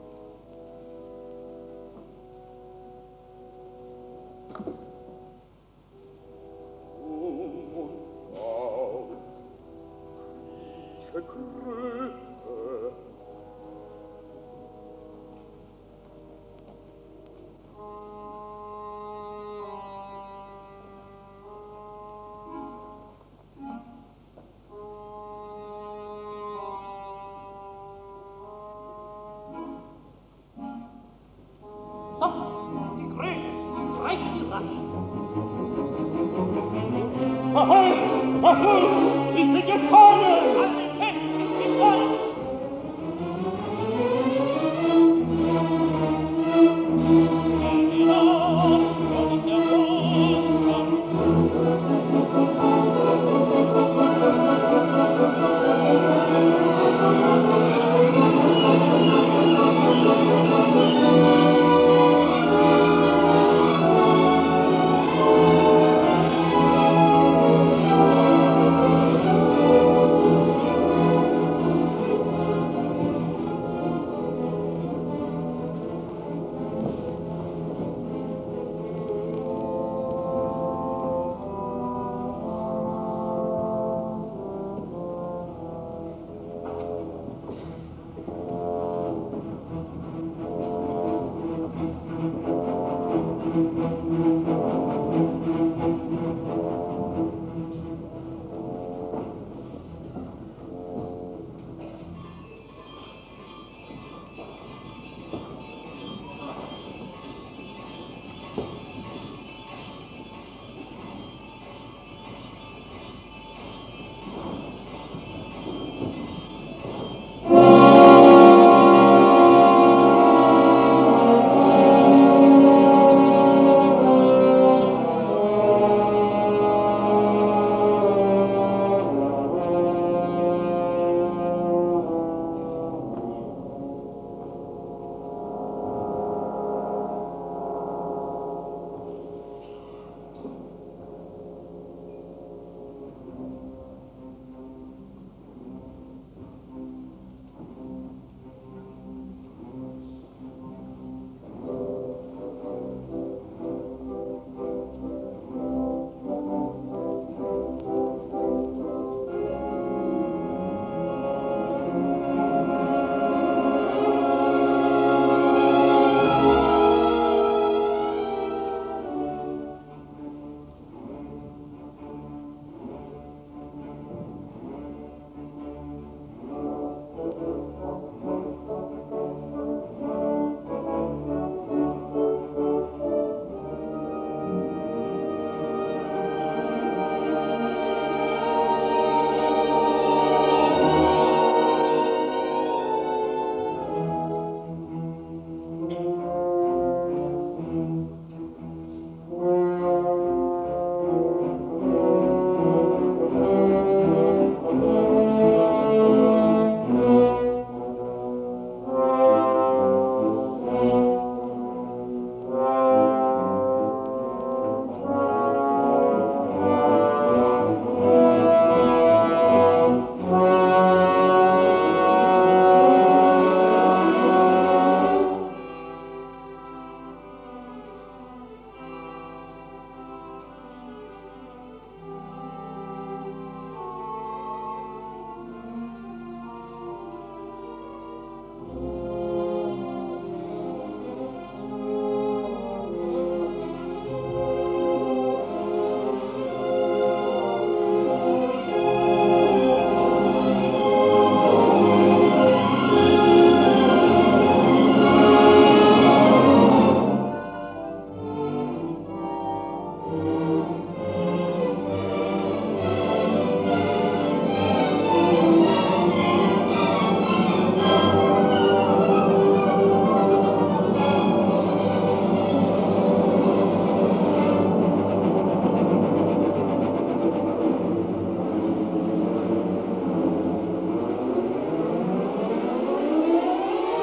Um und auf, rieche Kröte. Ahoi! Ahoi! Ich bin gefangen! Alle fest, ich bin voll! Genau, wo ist der Wohnsamm?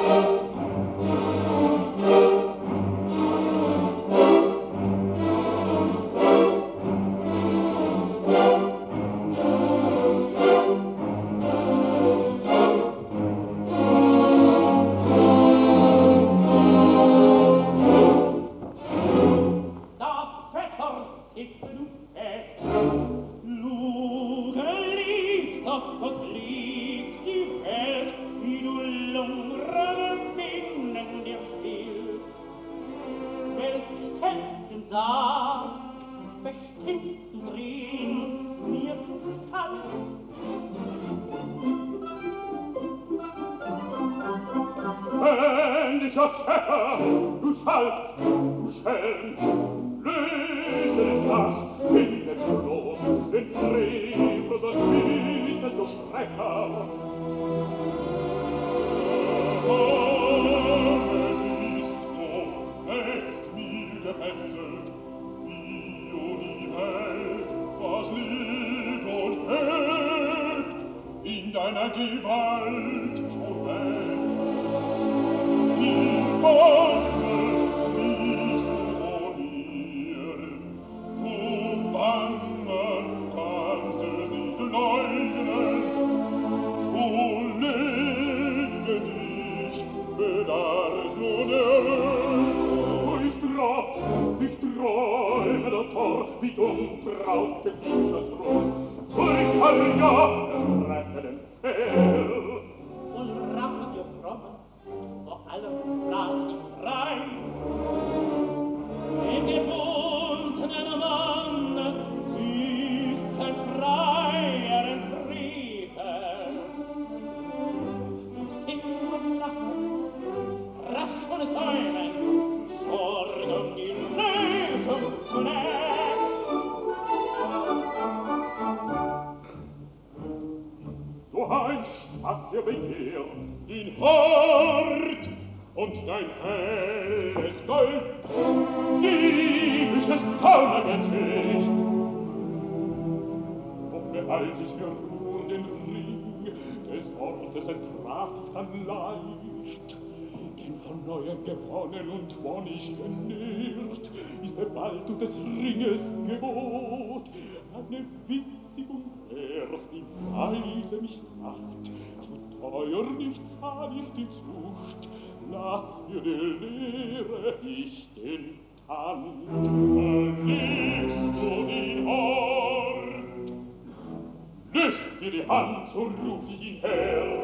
Gewonnen und wonnig genährt, ist der Bald und des Ringes Gebot. Eine Witzigung erst die Weise mich macht, zu teuer nicht zahl ich die Zucht, lass mir die Lehre, ich den Tand. Verlegst du den Ort, löst mir die Hand, so ruf ich ihn her.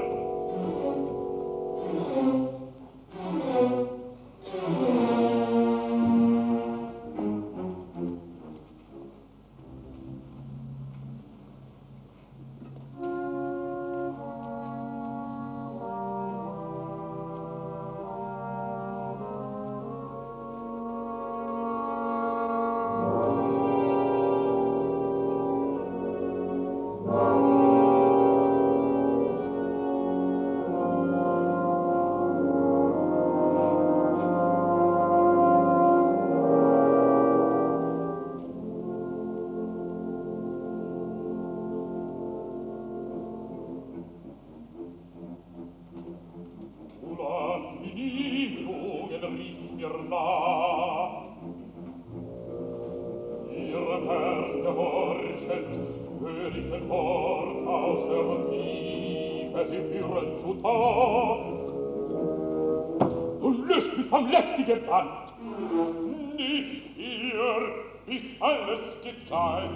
Band. Nicht hier, bis alles gezahlt.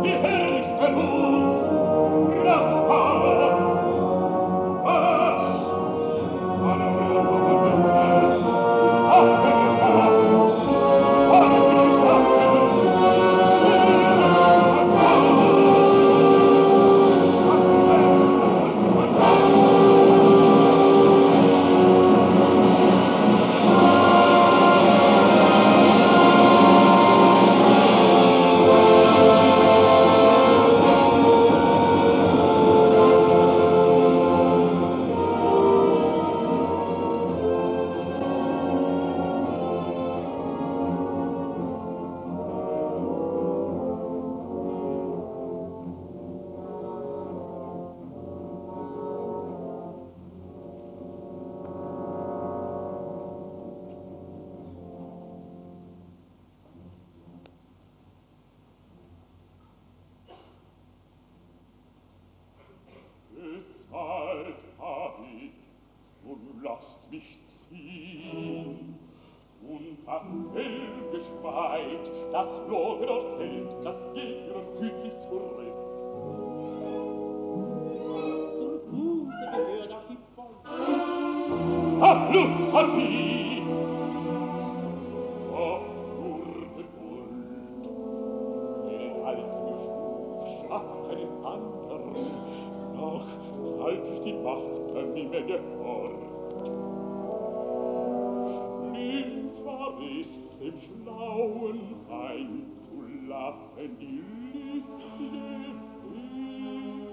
Ach, lasst mich ziehen. Und das Feld geschweit, das Flogen und hält, das Gegner gütlich zurück. Zur Buße gehört auch die Folge. Ach, Luftpartie! Doch nur Geduld. Den alten Schuf schafft einen anderen, doch halt ich die Macht nie mehr gehört. Schlimm zwar ist's im schlauen Feind zu lassen die listige Heer.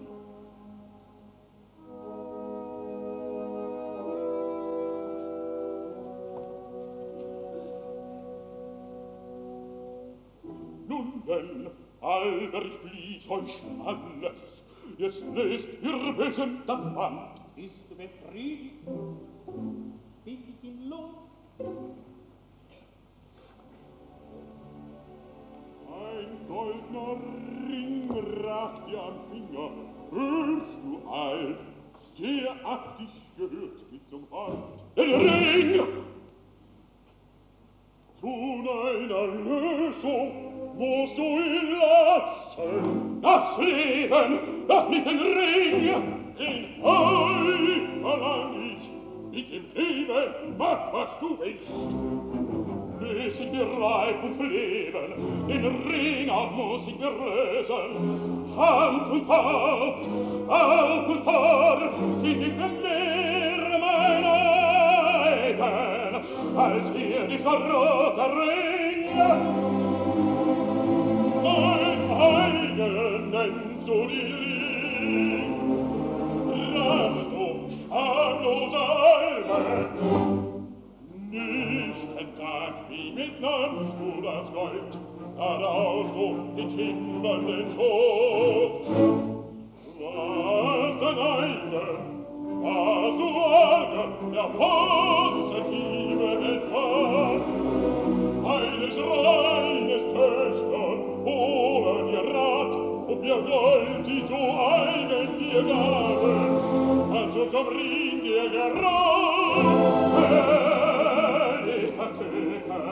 Nun denn, Albert fließ euch alles, jetzt löst ihr Bösen das Band. Bist du befriedigt? Bind ich ihn los? Ein goldener Ring ragt dir am Finger, hörst du, Alb, der ab dich gehört mit zum Wald. Den Ring! Zu deiner Lösung musst du ihn lassen, das Leben, doch nicht den Ring. Den Heil verlang ich, mit dem Leben mach, was du willst. Lös ich mir Leib und Leben, den Ring auch muss ich mir lösen. Hand und Haupt, Aug und Haar, sind in dem Meer mein eigen, als hier dieser rote Ring. Mein eigen nennst du die Ring, rasest du schamlose Alben. Nicht entsagt, wie mitnahmst du das Gold, daraus du den schimmernden Schutz. Was dein eigen, was du Argen, der positive Entfall, eines reines Töchter, holen dir Rat, und mir Gold sie zu eigen dir gaben, also zum Ring dir gerollt. Herrlicher Köter,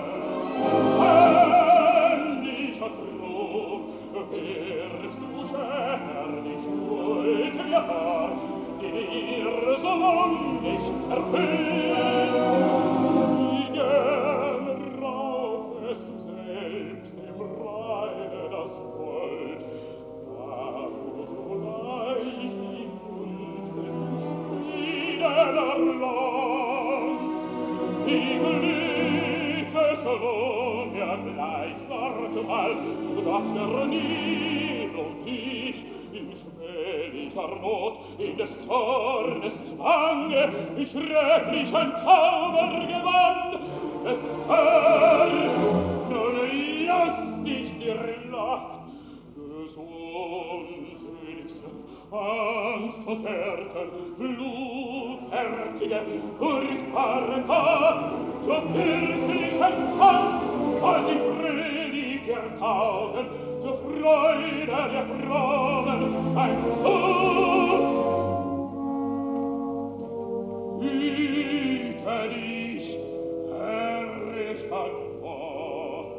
herrlicher Trug, wirst du schärlich Schuld mir vor, dir so lang nicht erfüllt. Wie gern raubest du selbst im Reine das Gold, da du so leicht die Gunst des Zufrieden erlangt. Die Glückeslohn, der Gleister zumal, dass der Nibelung dich in schmählicher Not, in des Zornes Zwange, in schrecklichen Zauber gewann. Es fällt, nun lass dich dir lacht, des unsinnigsten, angstversehrten, flutfertige, furchtbaren Tag, zur fürstlichen Hand, soll sie fröhlich ertauchen, zur Freude der Frommen, ein Fluch. Hüte dich, herrischer Gott,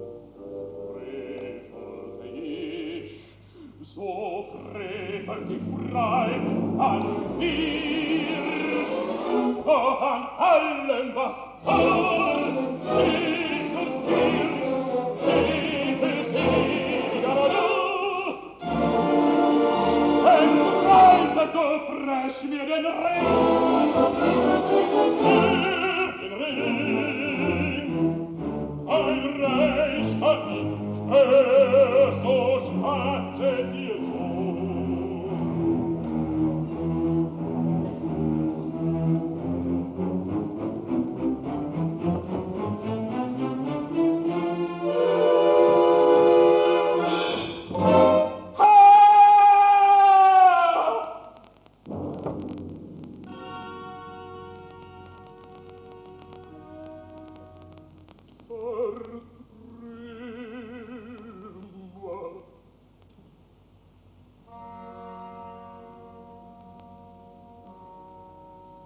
frevelte ich, so frevelte ich frei an mir, doch an allem, was toll ist und gilt, lebes ewiger du. Wenn du reißest so frech mir den Ring, den Ring, ein rechter Mensch, hörst du schwarze dir so.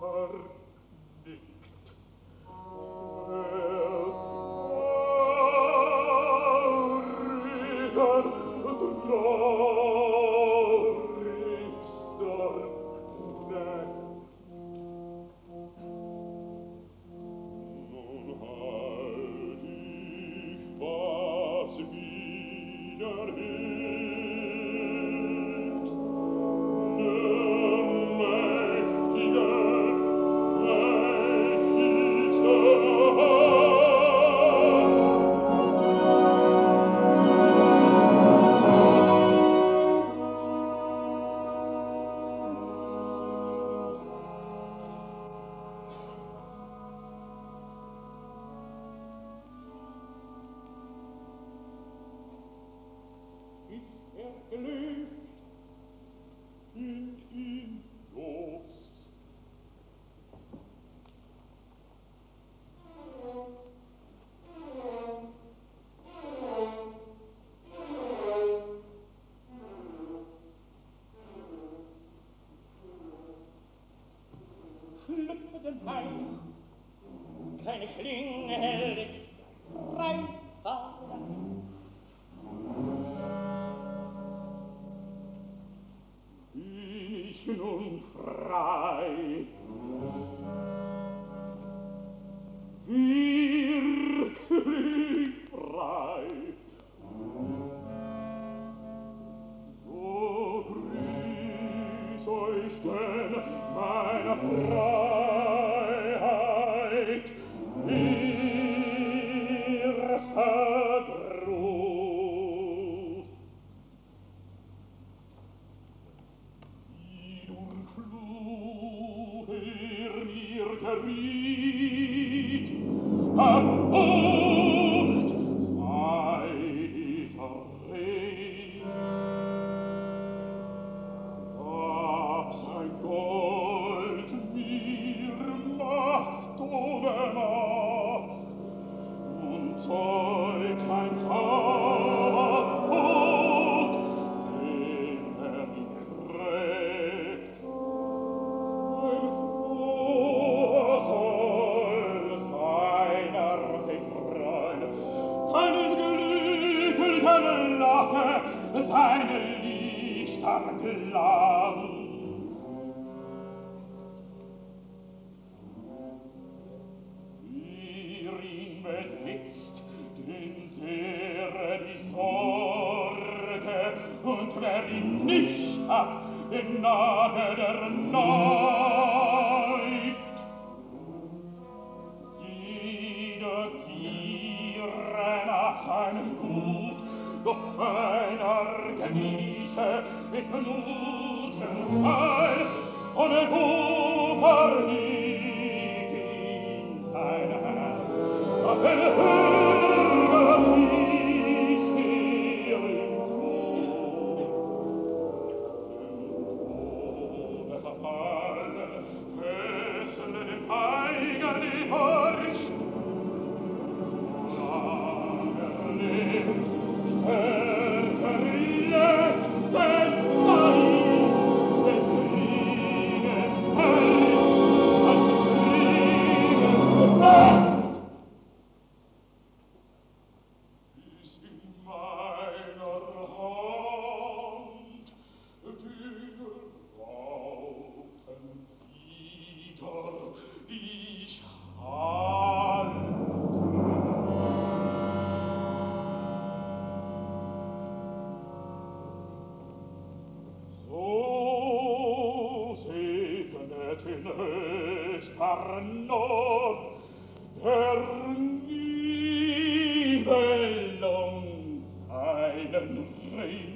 Keine Schlinge hält dich rein, Vater. Bin ich nun frei? Wirklich frei? So grüß euch denn meiner Freiheit, erster Gruß. Wie durch Fluch er mir geriet, erhocht sei dieser Ring. Gab sein Gold mir Macht ohne Maß, und zeugt ein Zaubertod, den er mich trägt. Ein froher soll seiner sich freuen, keinen glücklichen Lache seine Lichter Glanz. Wer ihn besitzt, den sehre die Sorge, und wer ihn nicht hat, den Nage der Neid. Jeder giere nach seinem Gut, doch keiner genieße mit Nutzen sein, und ein Oper liegt in seiner Hand. Ach, eine Höhe zieht ihr ihm zu. Ohne Verfall fesseln den Feigen die Furcht. Lange lebt, stärker lechzen ein, des Krieges Held, als des Krieges Macht. Ist in meiner Hand den rauten Lieder ich halte. So segnet in höchster Not der Nibelung seinen Ring.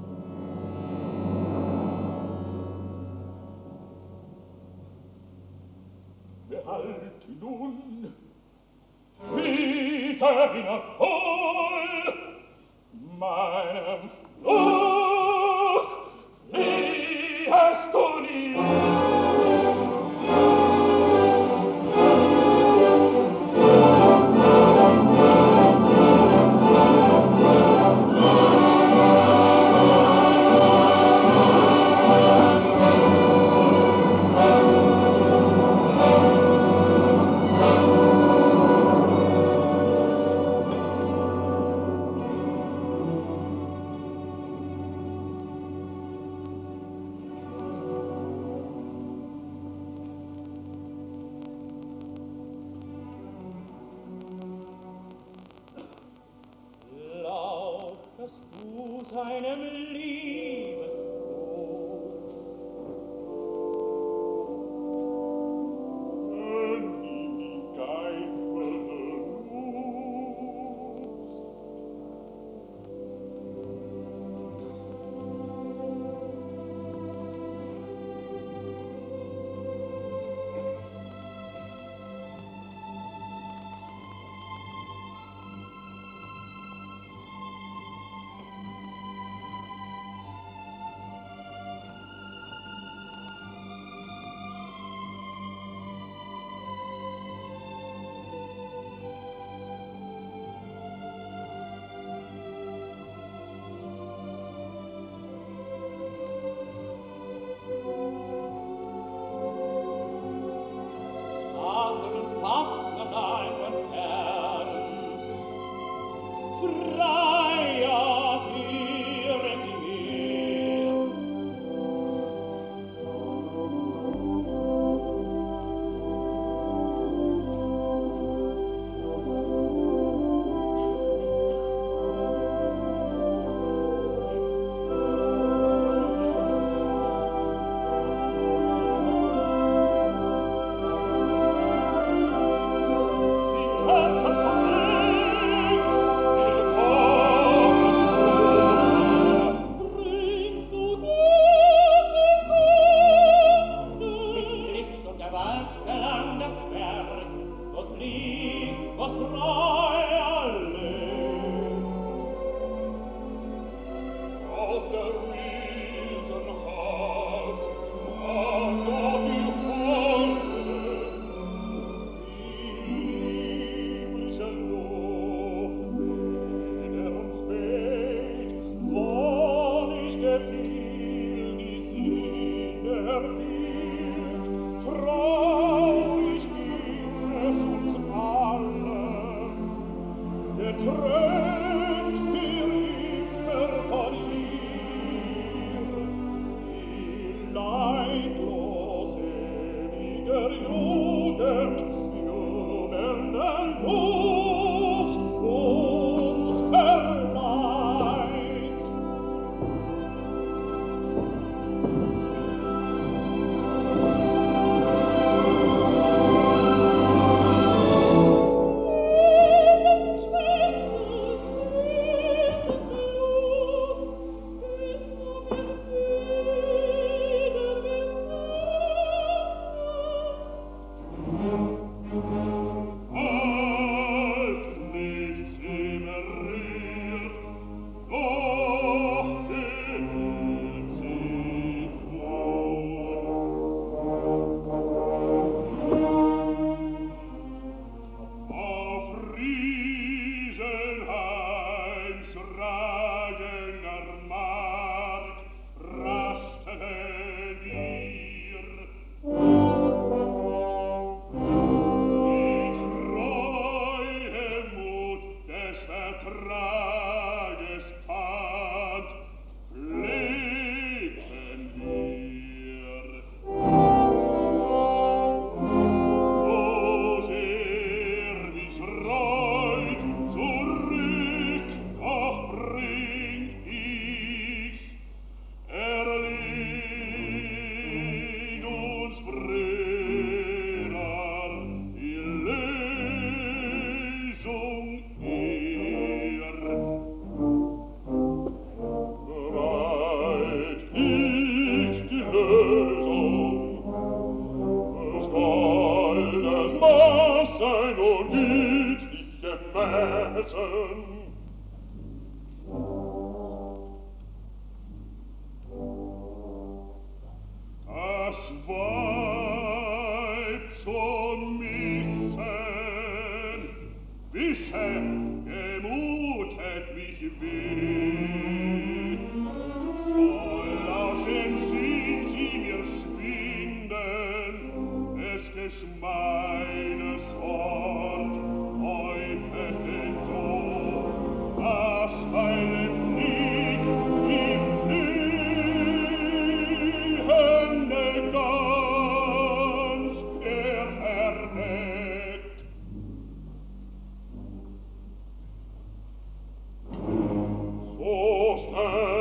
Behalt nun wieder in voll meinem Flug, fliehest du nie. deinem Liebesbruch. Wenn die Geifel so schnell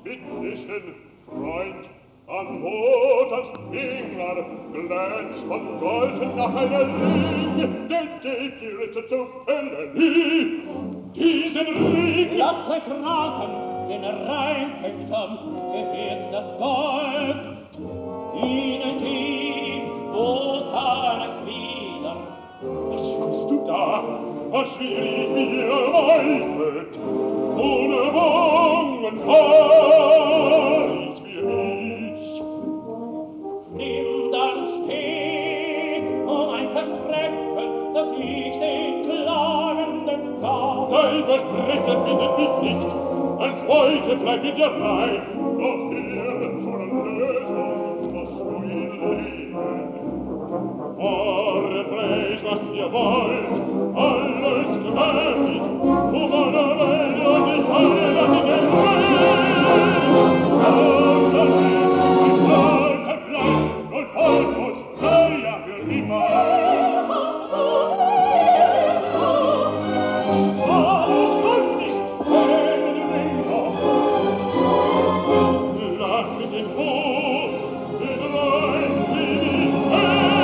bittlichen Freund, am Hut als Finger glänzt von Gold nach einer Ring, den geht die Ritter zu fällen. Diesen Ring lasst euch raten, den Rheintöchtern gehört das Gold. Ihnen gibt Botanes wieder. Was schwatzt du da? Was schwierig mir weitet? Ohne Wangen weiß wie ich. Nimm dann stets um ein Versprechen, dass ich den Klagenden gab. Dein Versprechen bindet mich nicht, als heute bleib in dir rein. Doch hier zur Lösung musst du ihr leben. Vorträgt, was ihr wollt, alles gewährt, um meine Welt und ich alle, was ich entfällt. Aus der Welt, ein alter Blatt, und folgt uns freier für immer. Alles kommt nicht, wenn du mich noch. Lass mich in Ruhe, in Reich wie mich her.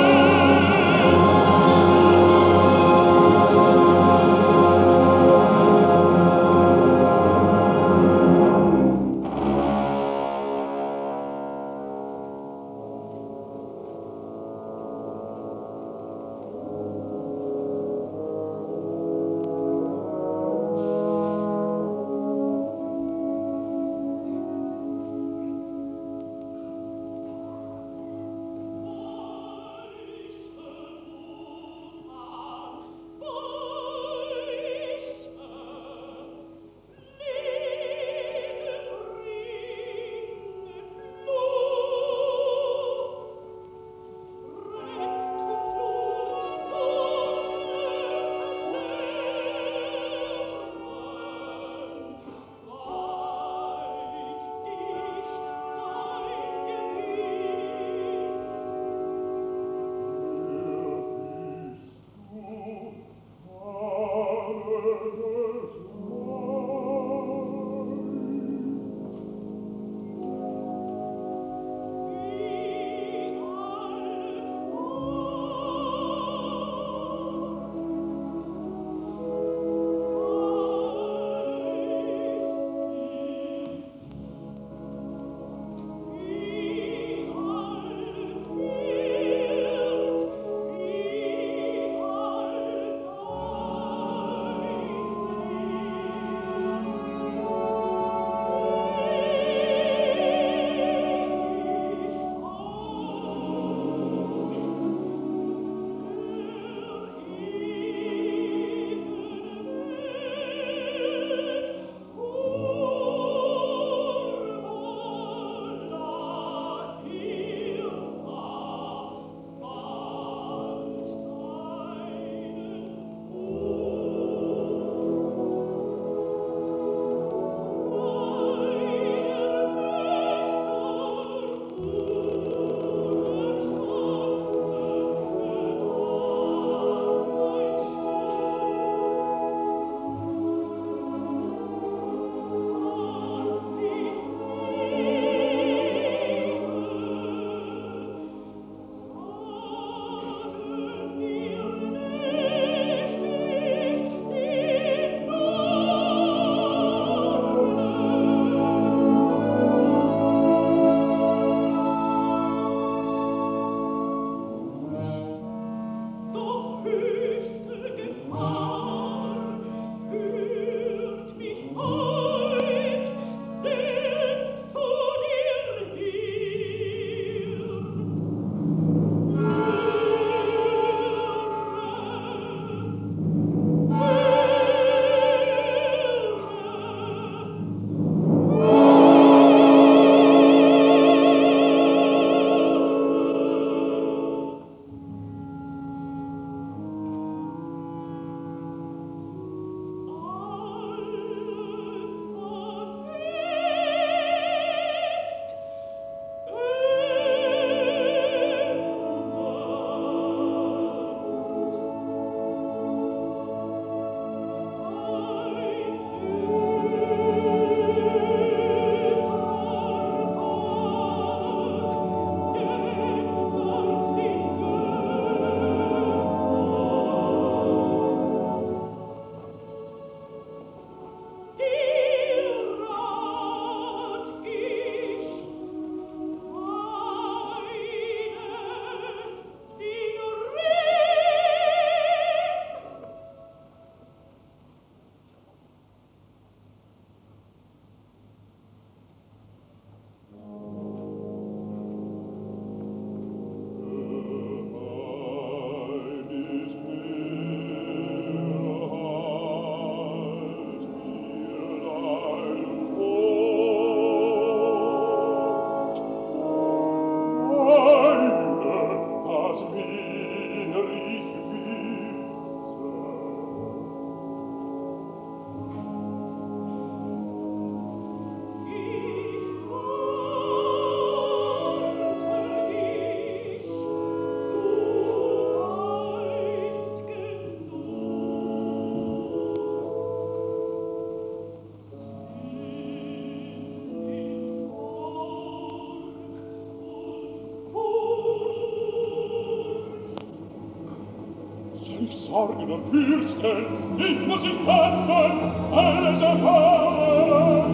Sorgen und Fürsten, ich muss ihn fassen, alles erfahren.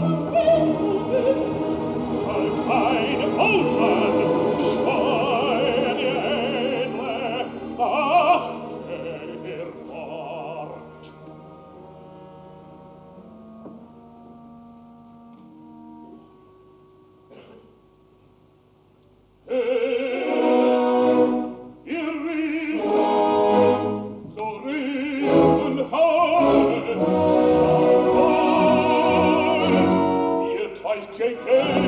Halt eine Mutter, schreie die Edle, achte ihr Wort. Hey, ihr riecht, so riecht und haut, ihr treibt gegeben.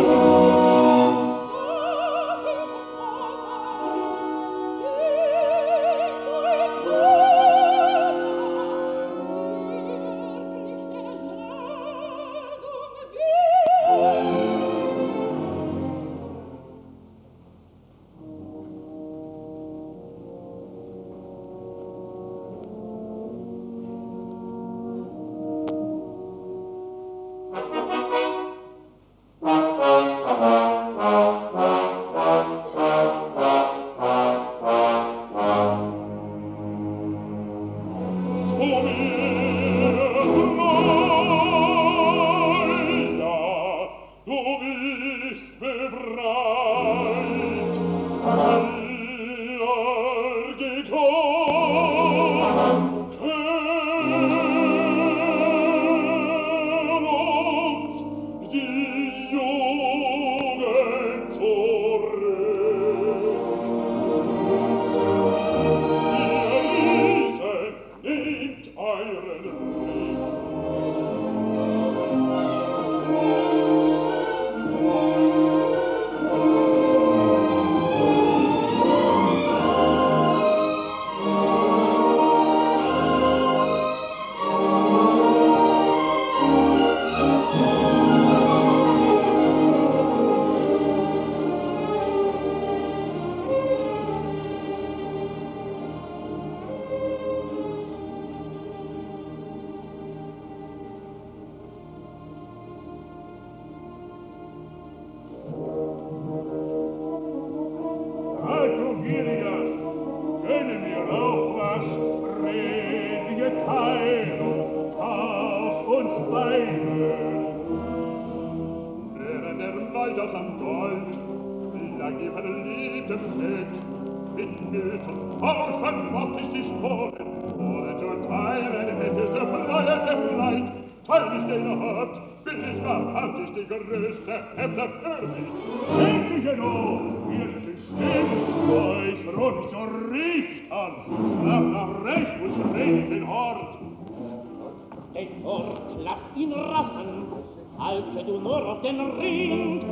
Halte du nur auf den Ring.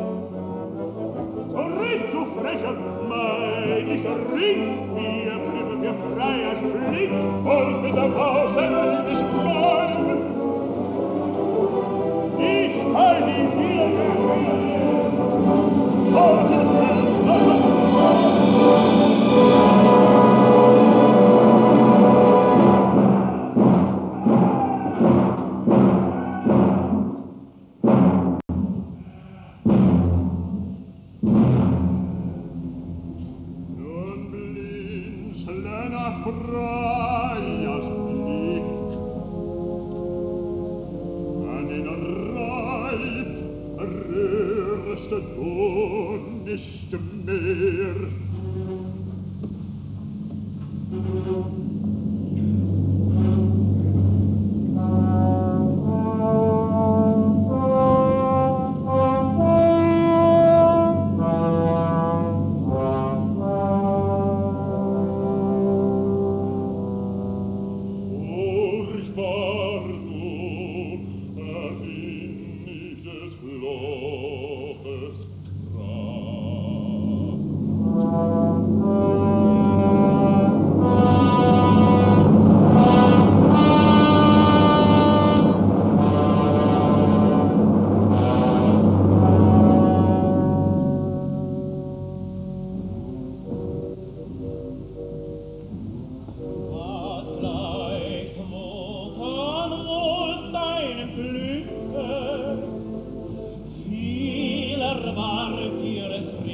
Zurück, du frecher, mein ich Ring, wir blieben wir frei als Blick, und mit der Faust ein liebes Mann. Ich halte ihn hier gehört, halte ihn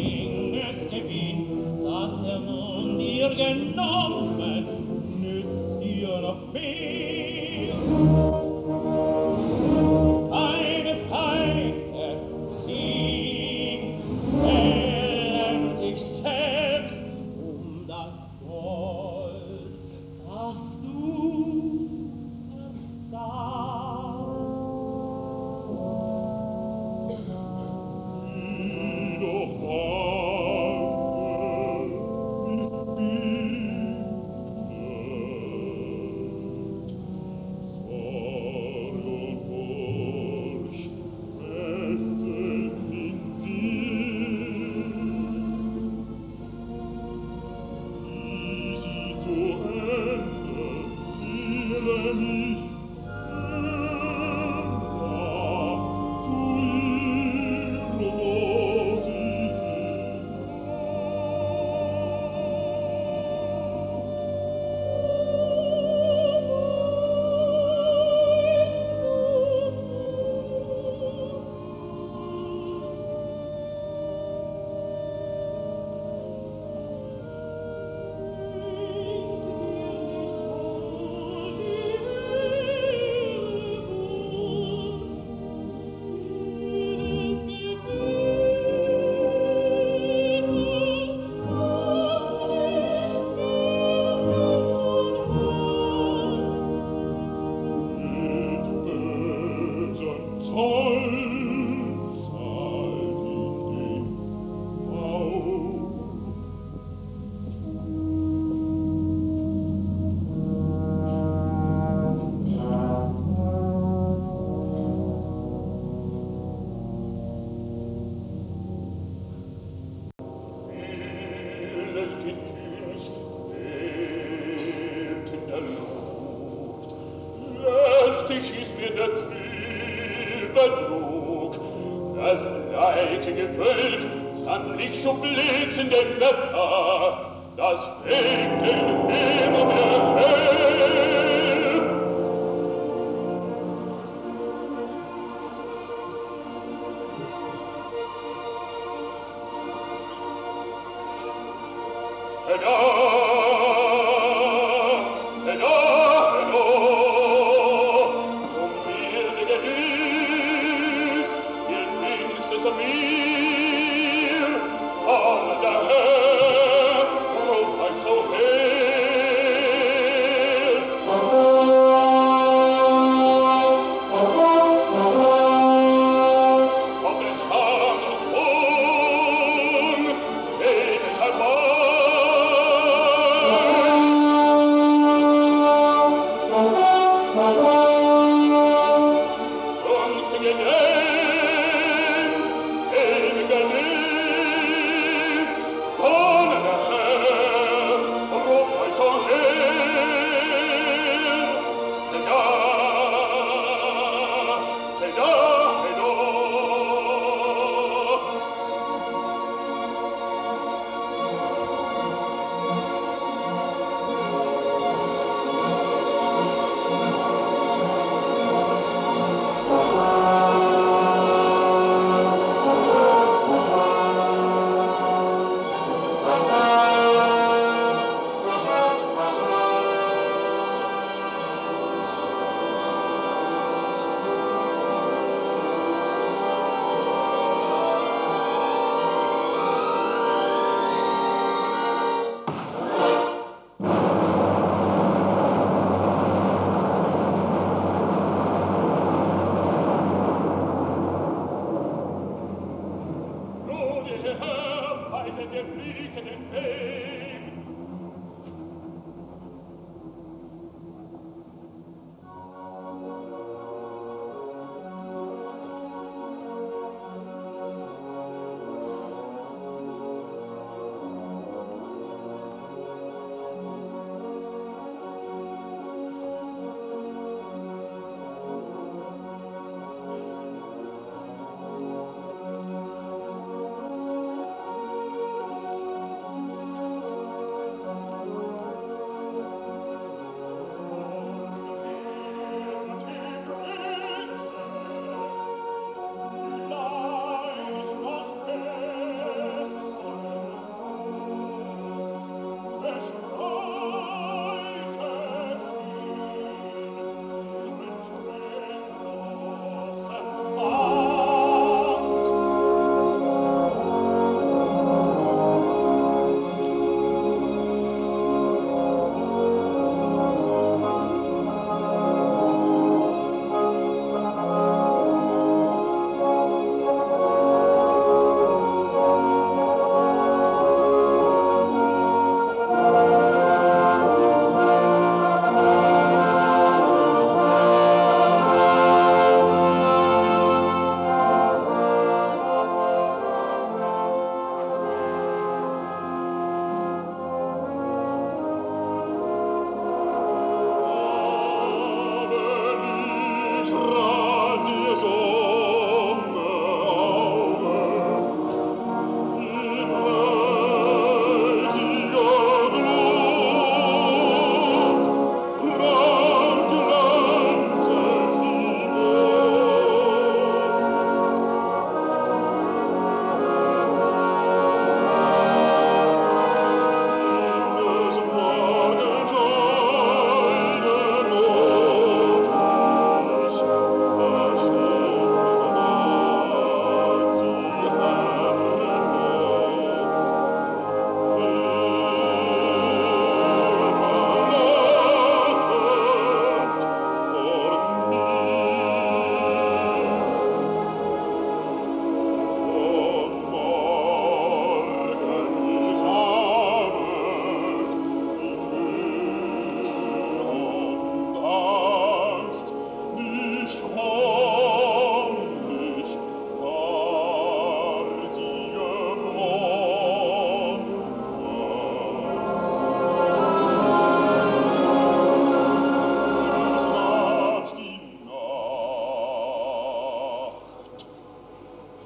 genommen, nützt Spiel. Eine Feinde, sie wählen sich selbst um das Gold, das du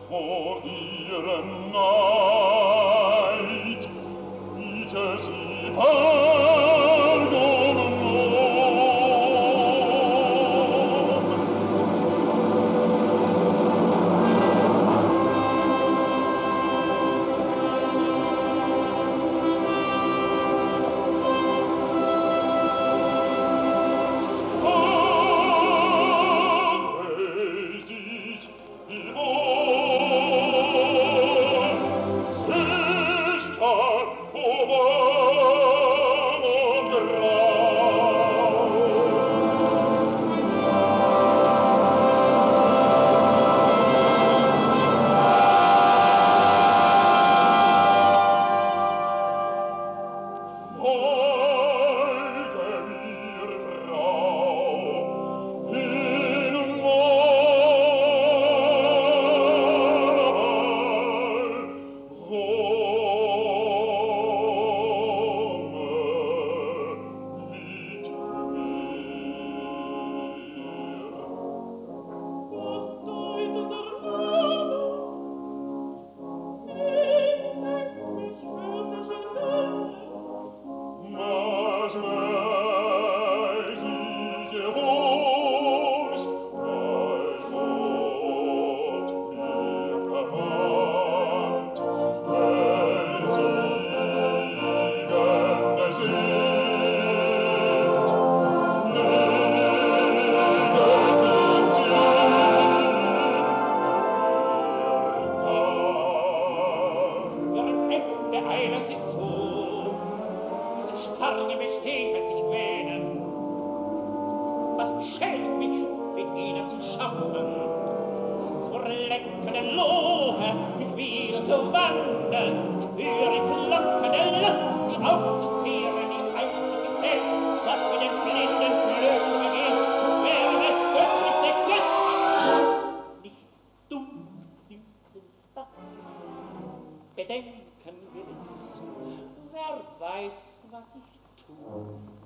vor ihrem Neid, biete sie Pardon und Bedenken will ich's, wer weiß, was ich tu.